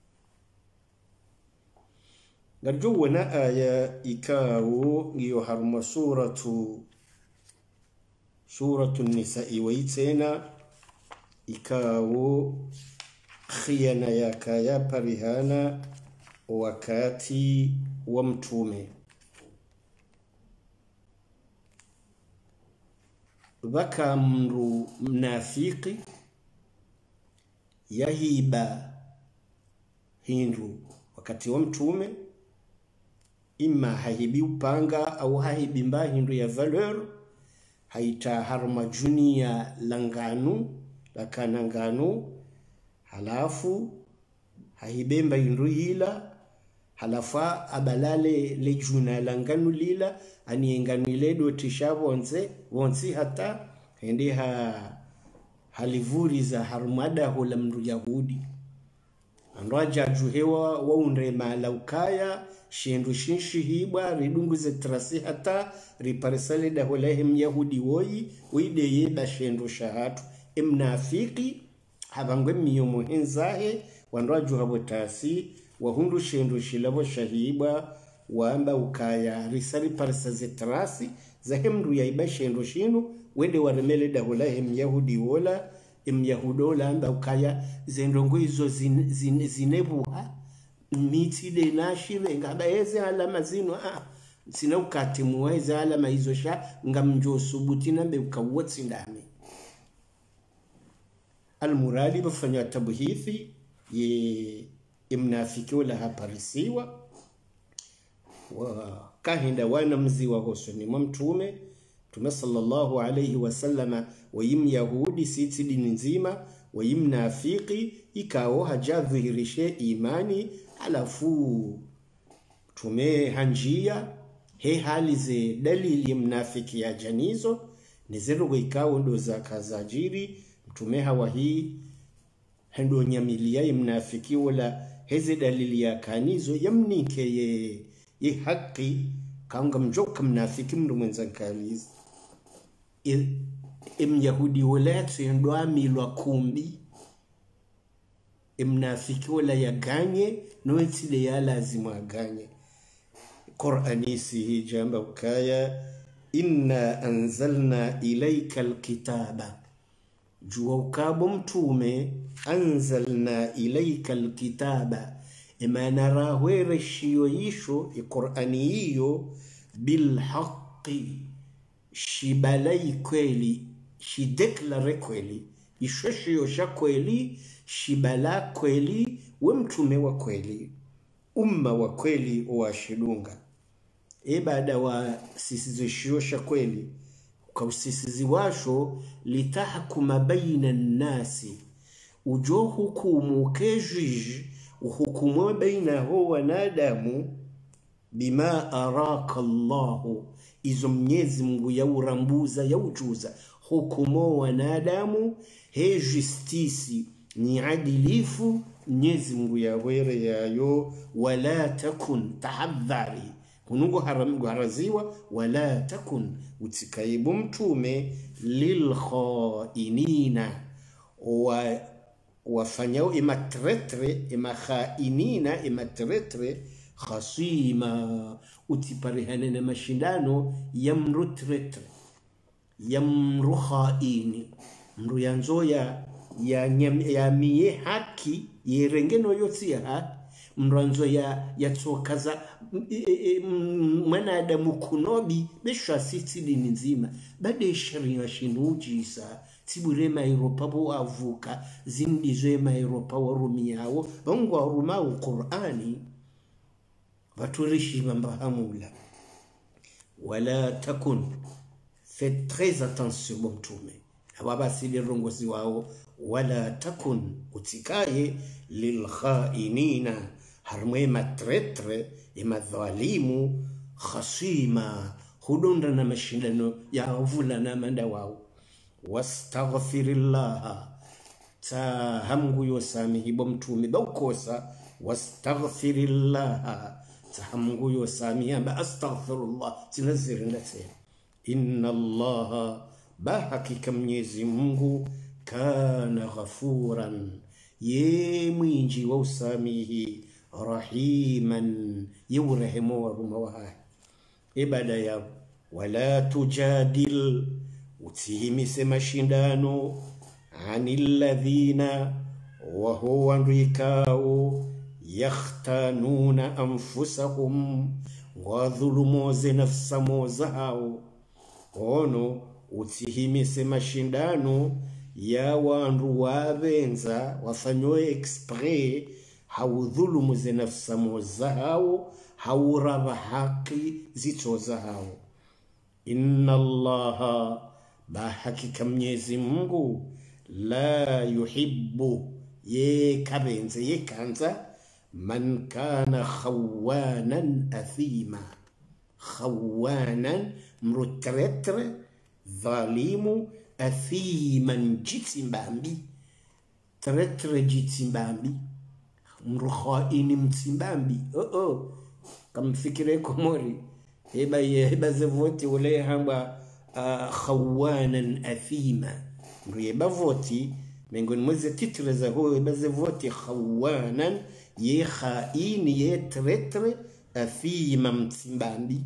Garjo wana aya ikawo ngiyo haruma suratu suratu Nisa'i waitena ikawo khiyana ya kaya parihana wakati wa mtume. Baka mru mnafiki yahiba hindu wakati wa mtume, ima hahibi upanga au hahibi mba hindu ya valeur, haita harma junia langanu lakana nganu, halafu haibemba hindu hila, halafa abalale lejuna langanu lila anienganu ile do tishabo onse wonsi hata hende ha halivuri za harmada hola mru Yahudi andwaja juhewa waunre malaukaya shendu shinshi hibwa ridungu ze trasi hata riparisale da hola hem Yahudi woyi wide yeba shendu shahatu emnafiki habangwe miyomo henzahe wandwaju habo tasi wahundu shendu shilabo shahibwa waamba ukaya risali parisa ze trasi za hemru ya iba shendu shinu wende waremele da hola hem Yahudi wola em Yahudola amba ukaya zendongo izo zin, zin, zinebuha miti de nashire ngaba eze alama zino ah sina ukati muweze alama izo sha ngamjo subuti nambe ukawotsi ndani. Almuradi bafanya tabuhithi ye imnafiki wala haparisiwa wa kahinda wana mziwa hoso ni mtume Mtume sallallahu alayhi wasallama wayim Yahudi siti dini nzima wayim nafiki ikao hajadhihirishe imani, alafu tume hanjia he hali ze dalili mnafiki ya janizo nizeru ikao ndo za kazajiri mtume hawa hii hendo nyamilia mnafiki wala heze dalili ya kanizo yamnike ye ye haki kaunga mjoka mnafiki mndu mwenzakalizi. Myahudi wala tuendwa milwa kumbi mnafiki wala yaganye noitile ya lazima aganye. Qur'ani si jamba ukaya inna anzalna ilayka alkitaba juwa ukabo mtume anzalna ilayka alkitaba imana rahwere shiyo yisho Qur'ani hiyo bil haqqi shibalai kweli shideklare kweli ishoshiyo sha kweli shibala kweli we mtume wa kweli umma wa kweli uwashidunga ibada wa sisizishio sha kweli kwa usisizi washo litahkuma baina nasi ujo hukumu kejij uhukumu baina ho wanadamu bima araka Allahu izo Mwenyezi Mungu ya urambuza ya ujuza hukumu wanadamu he justisi ni adilifu Mwenyezi Mungu ya were yayo wala takun tahadhari kunungo haramu haraziwa wala takun utikaibu mtume lil khainina wa wafanyao imatretre imakhainina imatretre khasima utiparihane na mashindano ya mrutretre ya mruhaini mru yanzoya ya nyam, ya miye haki yerengeno yoti ha mranzo ya yatokaza mwanadamu kunobi besha sitili nzima bade sharia shinujisa tiburema Europa bo avuka zindizema Europa warumiao bongo warumao Qur'ani waturishi mambahamula wala takun. Faites très attention bon mtume ababa sili rongozi wao wala takun utikaye lil khainina harmwe matretre imadhalimu khasima hudonda na mashindano ya vula na manda wao wastaghfirillah ta hamgu yosamihi bo mtume baukosa wastaghfirillah ta hamgu yosamihi amba astaghfirullah tinazirina tena inna allaha bahakika Mwenyezi Mungu kana ghafuran ye mwinji wa usamihi rahiman yurhimu wa rumawa ibada ya wala tujadil utihimise mashindano anil ladhina wa huwa rikao yakhtanuna anfusahum wa dhulumoze nafsamo zao ono utihimise mashindano ya wandu wabenza wafanyoe expre haudhulumu ze nafsamo zao hauraba haki zito zao. Inna Allaha bahakika Mwenyezi Mungu la yuhibbu ye kabenze ye kanza man kana khawanan athima khawanan mrutretre dhalimu athiman jitimbambi tretre jitimbambi mruhaini mtimbambi oh oh kamfikire komori heba heba zevoti ule hamba uh, khawanan athima mrieba voti mengoni mweze titre za huo heba zevoti khawanan ye khaini ye tretre athima mtimbambi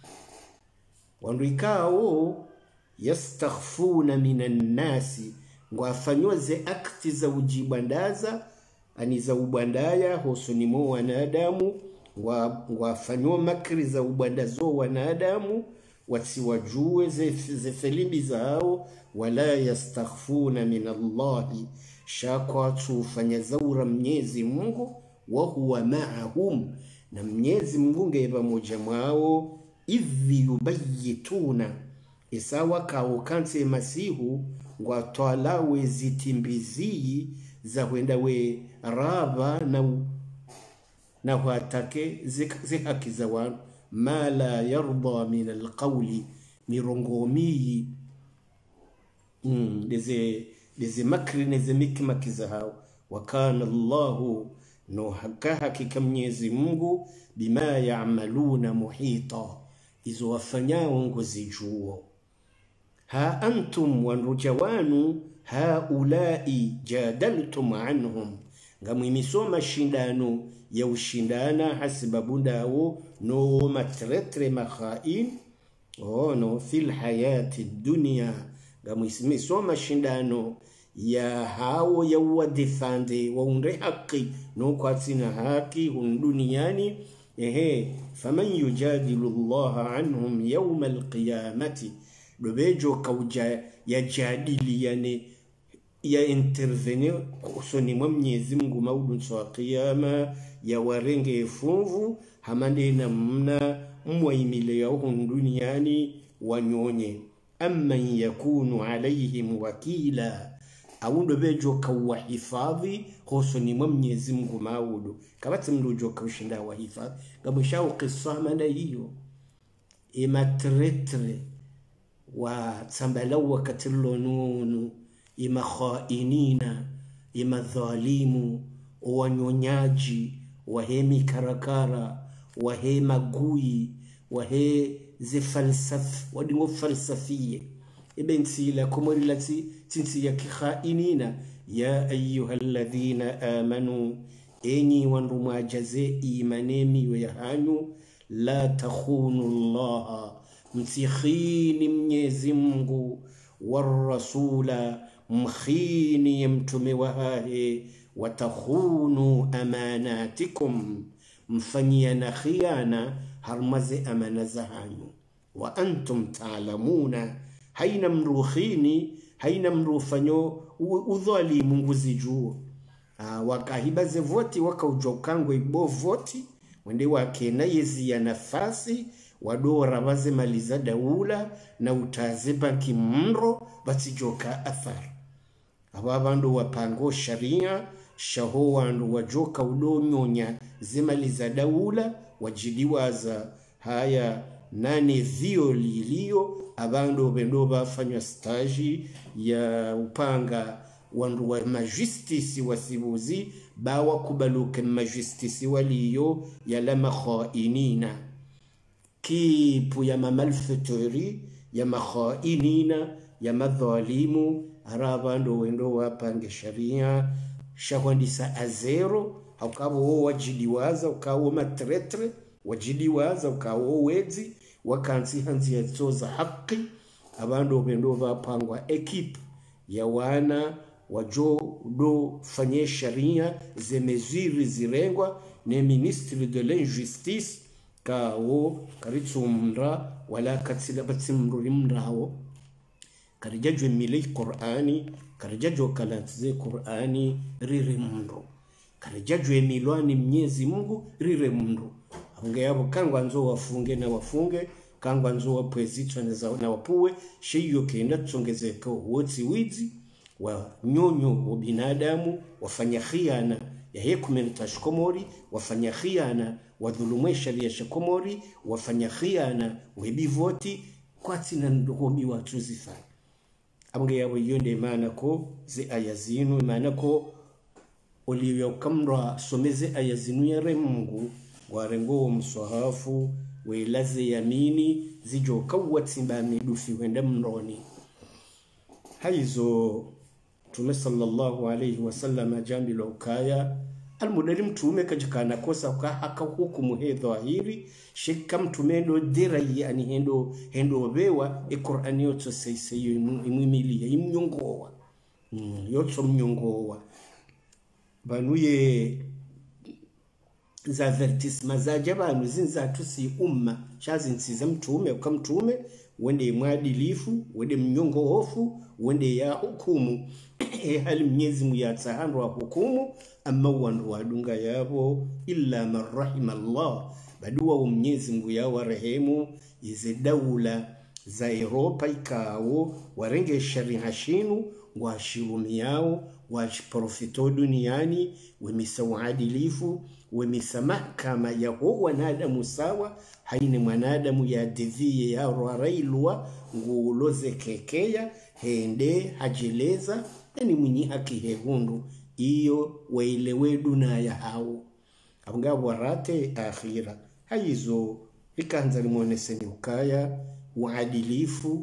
wanduikao yastakhfuna minan nasi ngwafanywa ze akti za ujibandaza ani za ubandaya hosonimo wanadamu ngwafanywa makri za ubandazo wanadamu wasiwajue ze, ze felimbi zao wala yastakhfuna minallahi shakwa tufanya zaura Mwenyezi Mungu wa huwa ma'ahum na Mwenyezi Mungu ngeba moja mwao idhi yubayituna isawa kao kanse masihu ngwa twalawe zitimbizi za wenda we raba na na watake zihaki za wanu ma la yarda min alqawli mirongomi mm deze deze makri neze mikmaki za hao wa kana Allahu no haka hakika Mwenyezi Mungu bima ya'maluna muhita izo wafanyao ngozi juo ha antum wanrujawanu haulai jadaltum anhum ngamwimisoma shindano ya ushindana hasibabu ndawo no matretre makhain ono fil hayati dunya ngamwimisoma shindano ya hao ya wadefande waunde haki no kwatina haki hun duniani ehe faman yujadilu Allah anhum yawm alqiyamati dobejo kauja ya jadili yani ya intervenir kusoni mwa Mwenyezi Mungu maudu wa kiyama ya warenge funvu hamande na mna mwaimile ya hun duniani wanyonye amman yakunu alayhim wakila awundo bejo kawa hifadhi kusoni mwa Mwenyezi Mungu maudu kabati mdojo kaushinda wa hifadhi gabushao qisama na hiyo imatretre wa tambalawa katilonunu ima khainina ima dhalimu wanyonyaji wahemi karakara wahe magui wahe ze falsaf wadingo falsafie ibn sila kumuri lati tinsi ya khainina ya ayyuhalladhina amanu enyi wandu majaze imanemi wa yahanyu la takhunu Allah mtikhini Mwenyezi Mungu warasula mkhini mtume wahahe watakhunu amanatikum mfanyia na khiana harmaze amana zahanyu wa antum ta'lamuna haina mrukhini haina mrufanyo udhalimu nguzijuo wakahibaze voti wakaujokangwe ibo voti wende wakena yezi ya nafasi wadora baze maliza daula na utaziba kimro batijoka athar ababandu wapango sharia shaho wandu wajoka udonyonya zimaliza daula wajidiwaza haya nane vio lilio abandu bendo bafanywa stage ya upanga wandu wa majustisi wasibuzi bawa kubaluke majustisi waliyo ya lama khainina kipu ya mamalfetori ya makhainina ya madhalimu arabandu wendo wapange sharia shahwandisa azero haukawo wajidiwaza ukawo matretre wajidiwaza ukawo wezi wakansi hanzi ya zoza haki abandu wendo wapangwa ekipu ya wana wajo do fanye sharia zemeziri zirengwa ne ministre de l'injustice kawo karitsumra wala katsila batsimruri mrawo karijajwe milei Qur'ani karijajwe kalatze Qur'ani rire mndo karijajwe milwani Mwenyezi Mungu rire mndo ange yabo kangwa nzo wafunge na wafunge kangwa nzo wapwezitwa na wapuwe shiyo kenda tsongezeka wotsi wizi wa nyonyo wa binadamu wafanya khiana ya hekumen tashkomori wafanya khiana wa dhulumwe sharia shakomori wafanya khiana webivoti kwatina ndogomi watu zifanya abnge yabo yonde maana ko ze ayazinu maana ko oliyo kamra someze ayazinu ya Mungu warengo mswahafu welaze yamini zijo kawatsimba midufi wenda mroni haizo tume sallallahu alayhi wasallam jambi lokaya almudari mtume kajikana kosa kwa haka hukumu he dhahiri shika mtume ndo dira yani hendo hendo bewa e Qur'ani yoto seiseyo imwimili ya imnyongowa mm, yoto mnyongowa banuye za avertisma za jabanu zinza tusi umma shazi nsiza mtume kwa mtume wende mwadilifu wende mnyongo hofu wende ya hukumu e hali Mwenyezi Mungu yatahandwa hukumu amma wandu wadunga yabo illa man rahima Allah badua Mwenyezi Mungu ya warehemu ize daula za Europa ikao warenge sharia shinu washirumi yao wachiprofito duniani wemisa uadilifu wemisa mahkama ya ho wanadamu sawa haini mwanadamu ya devie ya railwa nguloze kekeya hende hajeleza yani mwenye haki hehundu iyo wailewe duna ya hao abunga warate akhira haizo ikanza limonese ni ukaya uadilifu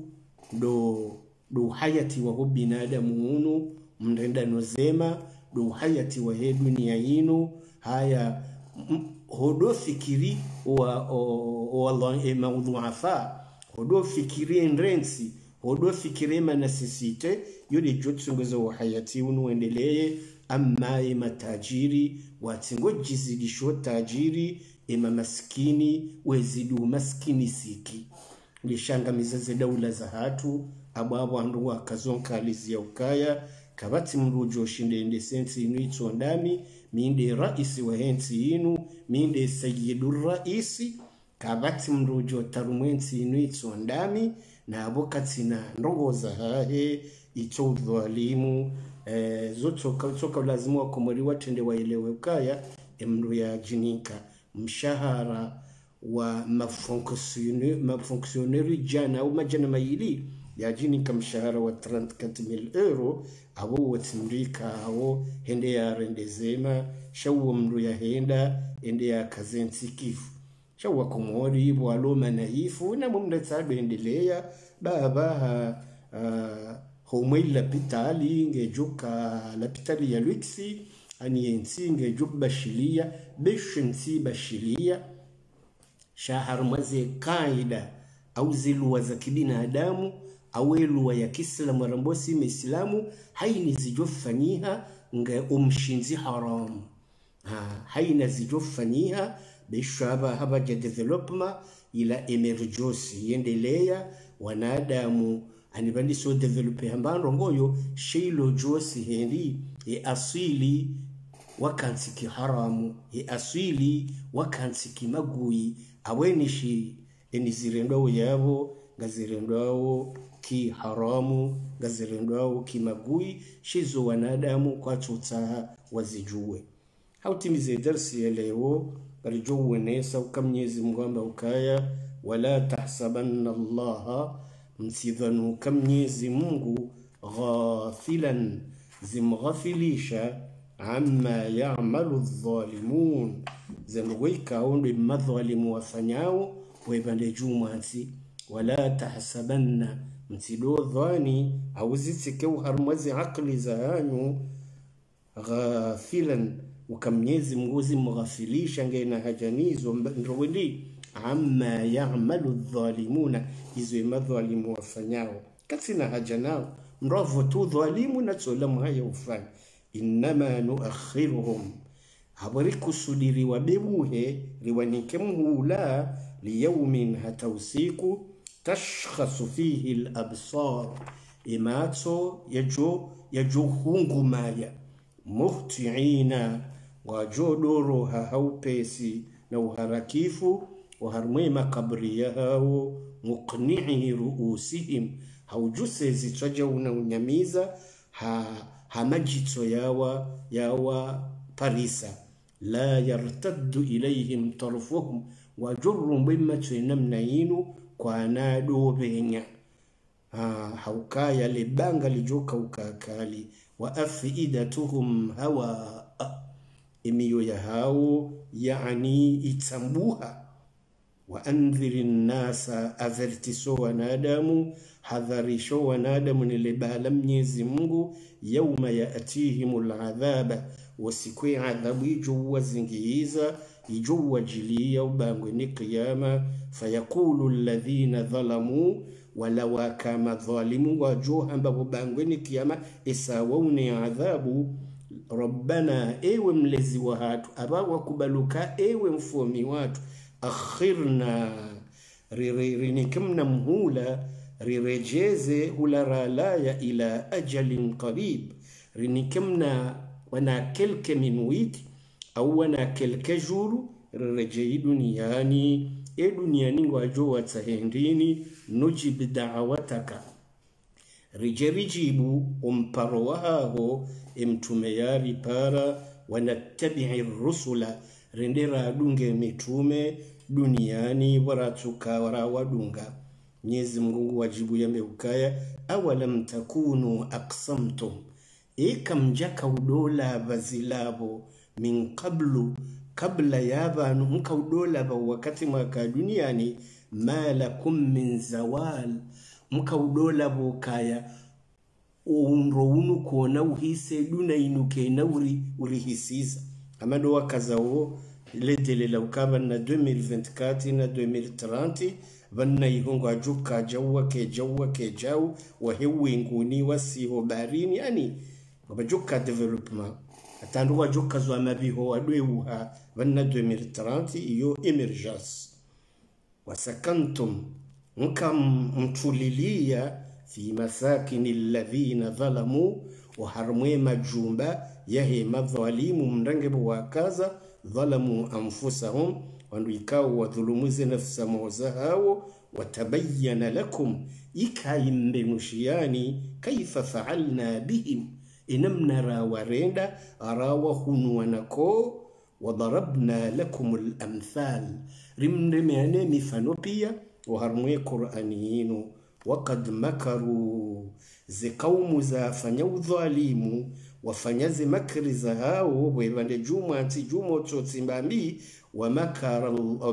do do hayati wa binadamu hunu mrenda nozema do hayati wa he dunia inu haya hodo fikiri wa wallahi mawduafa hodo fikiri ndrensi hodo fikiri manasisite yode jotsungozo wa hayati hunu endelee amma ima tajiri watingo jizidisho tajiri ima maskini wezidu maskini siki lishanga mizaze daula za hatu ababu andu wakazonka alizi ya ukaya kabati mrujo shinde ende sensi inu ito ndami minde raisi wa hensi inu minde sayyidur raisi kabati mrujo tarumwensi inu ito ndami na abokati na ndogo za hahe ito udhalimu eh, zoto soka lazimu wa kumori watende wa ilewe ukaya emru ya jinika mshahara wa mafonksioneri jana au majana maili ya jinika mshahara wa trente mille euro abo watimrika hao hende ya rendezema shawu mru ya henda hende ya kazensi kifu shawu kumori ibu aloma na hifu na mumda sabe endelea baba ha, uh, homoi lapitali ngejuka lapitali ya luksi ani yensi ngejuk bashilia beshensi bashilia shahar mwaze kaida au ziluwa za kibinadamu au eluwa ya kiislamu rambosi meislamu haini zijofanyiha nge umshinzi haramu ha, haina zijofanyiha beshaba habaja developma ila emerjosi yendelea wanadamu anibandi so develope hambando ngoyo sheilo josi hendi e asili wakansiki haramu e asili wakansiki magui awenishi enizirendo yabo ngazirendo ki haramu ngazirendo ki magui shizo wanadamu kwa tutsaha wazijue hautimize darsi ya leo barjuwe nesa ukamnyezi mgamba ukaya wala tahsabanna allaha msidhanu kamnyezi Mungu ghafilan zimghafilisha amma ya'malu adh-dhalimun zanweka onde madhalimu wafanyao webande jumati wala tahsabanna msido dhani au zitike uharmazi akli zaanyu ghafilan ukamnyezi Mungu zimghafilisha ngena hajanizo ndrowili amma ya'malu adh-dhalimuna izo madhalimu wafanyao katina haja nao mrovo tu dhalimu na tsolamu haya ufanya inma nuakhiruhum habariku sudiri wabebuhe riwanike muhula liyawmin hata usiku tashkhasu fihi al-absar imatso yajo yajo hungu maya muhtiina wajodoro haupesi na uharakifu waharmwe makabri yao muqni'i ruusihim haujuse zitwaja una unyamiza ha hamajito yawa yawa parisa la yartaddu ilayhim tarfuhum wajurru bimma tunamna yinu kwa nado benya ha haukaya libanga lijoka ukakali wa afidatuhum hawa imiyo ya hao yani itambuha wa andhiri nasa avertiso wanadamu hadharisho wanadamu nilibala mnyezi Mungu yawma yaatihimul adhaba wasikwe adhabu ijuwa zingiiza ijuwa jilia ubangwe ni qiyama fayaqulu alladhina dhalamu walawa kama dhalimu wajuha ambapo bangwe ni qiyama isawuni adhabu rabbana ewe mlezi wa hatu abawa kubaluka ewe mfomi watu akhirna rinikamna mhula rirejeze hularalaya ila ajalin qarib rinikamna wana kelke min wiki au wana kelke juru rirejei duniani e duniani ngwajo watahendini nujib da'awataka rijerijibu umparo waho emtume yari para wanattabi'i rusula rendera adunge mitume duniani waratuka warawadunga Mwenyezi Mungu wajibu yambe ukaya awalam takunu aqsamtum ikamjaka udola bazilabo min qablu kabla yabanu mka udola ba wakati mwaka duniani ma lakum min zawal mkaudola bokaya unro unu kuona uhise duna inuke na uri urihisiza amado wakazawo ledele la ukaba na deux mille vingt-quatre na deux mille trente vanna ihongo ajuka jawa ke jawa ke jaw wa hewinguni wasiho barini yani bajuka development atandu wajuka zo amabiho wadweuha vanna deux mille trente iyo emergence wasakantum mkam mtulilia fi masakin alladhina zalamu wa harmwe majumba yahe madhalimu mrangebu wakaza ظلموا أنفسهم وانويكاو وظلموزي نفس موزهاو وتبين لكم إكاين بنشياني كيف فعلنا بهم إنمنا راوريندا أراوهن ونكو وضربنا لكم الأمثال رمن رمياني مفانوبيا وهرموي قرآنيين وقد مكروا زي قوم زافنيو ظالموا wafanyaze makri za hao webande juma anti jumo tsotsimbambi wa makara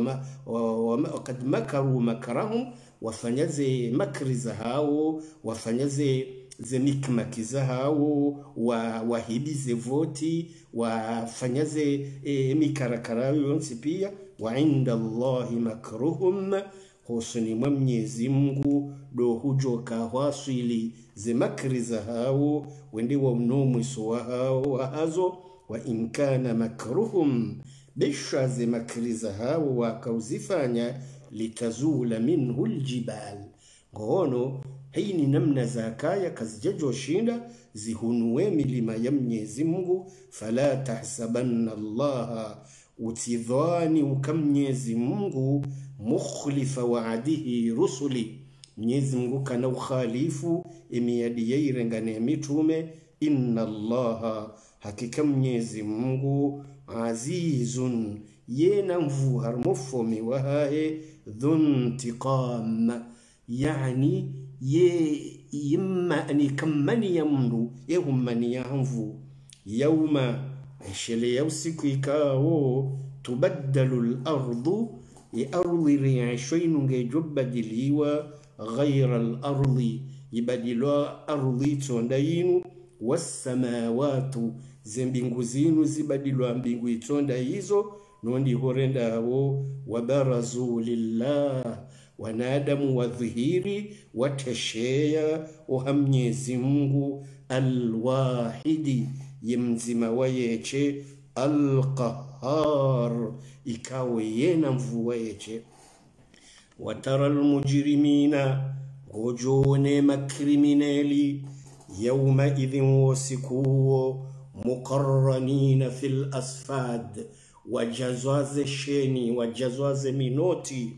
wakad makaru makarahum wafanyaze makri za hao wafanyaze ze mikmaki za hao wa wahibize voti wafanyaze e, mikarakara yonsi pia wa inda Allahi makruhum husuni mwa Mwenyezi Mungu do hujoka wasili ze makri za hao wende wa mnomu suwa hao hazo wa inkana makruhum bisha ze makri za hao wakauzifanya litazula minhu aljibal ngono hii ni namna za kaya kazijajo shinda zihunuwe milima ya Mwenyezi Mungu fala tahsabanna Allah utidhani ukamnyezi Mungu mukhlifa wa'adihi rusuli Mwenyezi Mungu kana ukhalifu imiyadi yairengane mitume inna Allaha hakika Mwenyezi Mungu azizun yena mvu harmufomi wahae dhuntiqam yani ye yimma ani kammani yamru yehummani yamvu yawma ashele yausiku ikao tubaddalu al-ardu ardi ri'ashayn ngejobadiliwa ghayra al-ardi ibadilwa ardi tondayinu was-samawati zembingu zinu zibadilwa mbingu itonda hizo nondi horenda abo wabarazu lillah wanadamu wadhihiri watashea uhamnyezi Mungu alwahidi yemzima wayeche alqahar ikawe yena mvuwa yeche watara almujrimina gojone makriminali yawma idhin wasikuo muqarranina fil asfad wajazwaze sheni wajazwaze minoti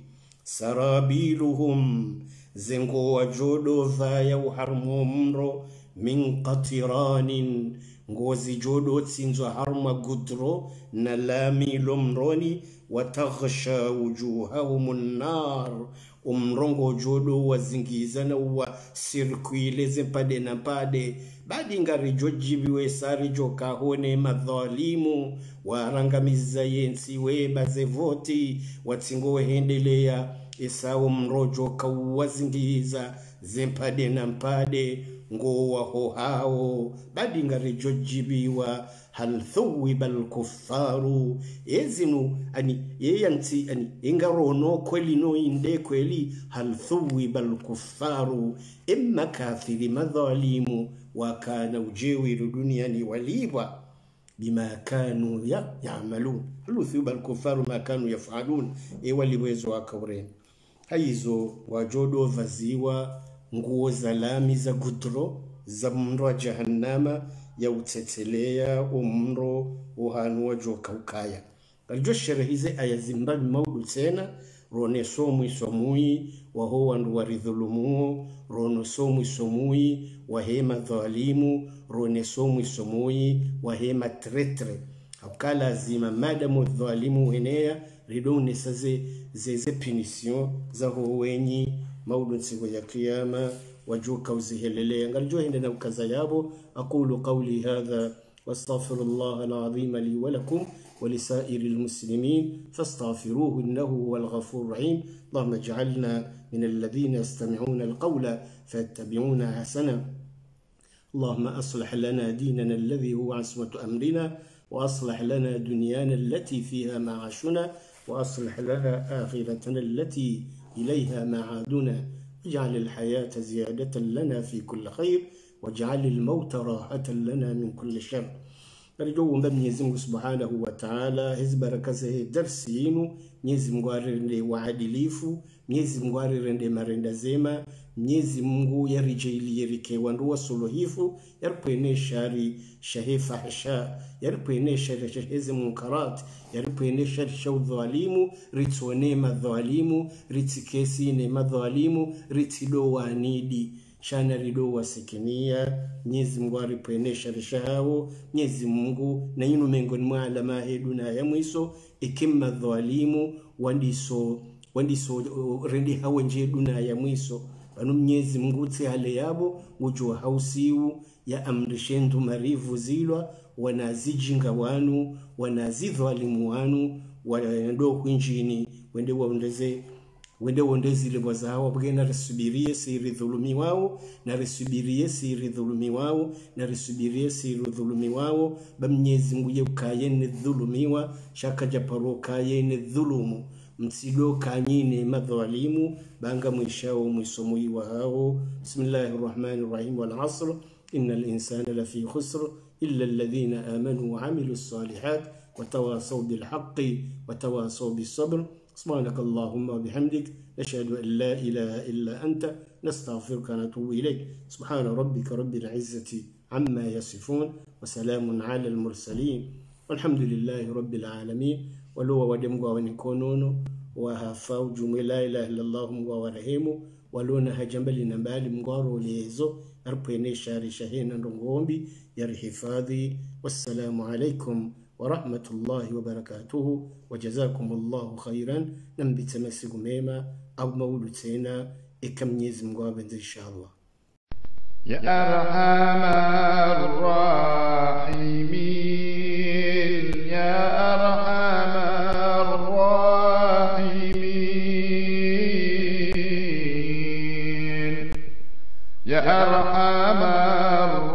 sarabiluhum zengo wajodo dhaya uharmu mro min qatiranin ngozi jodo tsinzwa harma gudro na lami lomroni wataghsha wujuhahum an-nar umrongo jodo wazingizana wa sirkuile zepade na pade badi ngari jojibiwe sari jokahone madhalimu warangamiza yensi weba zevoti watsingo hendelea isawo mrojo kawazingiza zempade na mpade ngowa ho hao badi ngari jojibiwa hal thuwiba al-kuffaru ezinu ani yeyanti ani ingarono kweli no inde kweli hal thuwiba al-kuffaru imma kafiri madhalimu wakana ujewiru duniani waliwa bima kanu ya ya'malun hal thuwiba al-kuffaru ma kanu yaf'alun e waliwezo wakawren haizo wajodo vaziwa nguo za lami za gudro za mro jahannama ya utetelea umro uhanu wa joka ukaya kaljo sherehize aya zimbali maudu tena rone somu isomui waho wandu waridhulumu rono somu isomui wahema dhalimu rone somu isomui wahema tretre hakala zima madamu dhalimu henea ridone saze zeze punition za howenyi maudu nsigo ya kiyama wajuka uzihelele ngaljo hende na ukaza yabo aqulu qawli hadha wastaghfirullah alazim li wa lakum ولسائر المسلمين فاستغفروه إنه هو الغفور الرحيم. اللهم اجعلنا من الذين يستمعون القول فيتبعون أحسنه. اللهم أصلح لنا ديننا الذي هو عصمة أمرنا، وأصلح لنا دنيانا التي فيها معاشنا، وأصلح لنا آخرتنا التي إليها معادنا. اجعل الحياة زيادة لنا في كل خير، واجعل الموت راحة لنا من كل شر. Narijo mba Mwenyezi Mungu Subhanahu wa Ta'ala hizbarakaze darsi yenu. Mwenyezi Mungu arende waadilifu, Mwenyezi Mungu arende marenda zema, Mwenyezi Mungu yarijeli yerike wanduwa suluhifu, yarpene shari shahi fahisha, yarpene shari shahezi munkarat, yarpene shari shaudhalimu, ritone madhalimu, ritikesi ne madhalimu, ritido wanidi shana rido wasikinia. Mwenyezi Mungu aripenesha rishahao. Mwenyezi Mungu na yinu mengoni mwa alama heduna ya mwiso ikimma dhalimu wandiso wandiso rendi hawa njeduna ya mwiso. Banu Mwenyezi Mungu tse hale yabo ujua hausiu ya amrishendu marivu zilwa wanazijinga wanu wanazidhalimu wanu wando kunjini wende waondeze wende wondezi le wazawa bugena risubirie siri dhulumi wao na risubirie siri dhulumi wao na risubirie siri dhulumi wao. Ba Mwenyezi Mungu yukayene dhulumiwa shaka japaro kayene dhulumu msido kanyine madhalimu banga mwishao mwisomui wa hao. Bismillahir Rahmanir Rahim. Wal asr innal insana lafi khusr illa alladhina amanu wa amilus salihat wa tawasaw bil haqqi wa tawasaw bis sabr. سبحانك اللهم وبحمدك نشهد أن لا إله إلا أنت نستغفرك ونتوب إليك. سبحان ربك رب العزة عما يصفون وسلام على المرسلين والحمد لله رب العالمين. ولو ودمغوا ونكونونو وهفاو جمع لا إله إلا الله مغوا ورحيمو ولونا هجمبلي نمبالي مغارو ليزو أربيني شاري شهينا رنغومبي يرحفاظي. والسلام عليكم ورحمة الله وبركاته وجزاكم الله خيرا. نمبت مسيق ميما أو مولوتينا إكم نيزم قابل إن شاء الله. يا أرحم الراحمين يا أرحم الراحمين يا أرحم الراحمين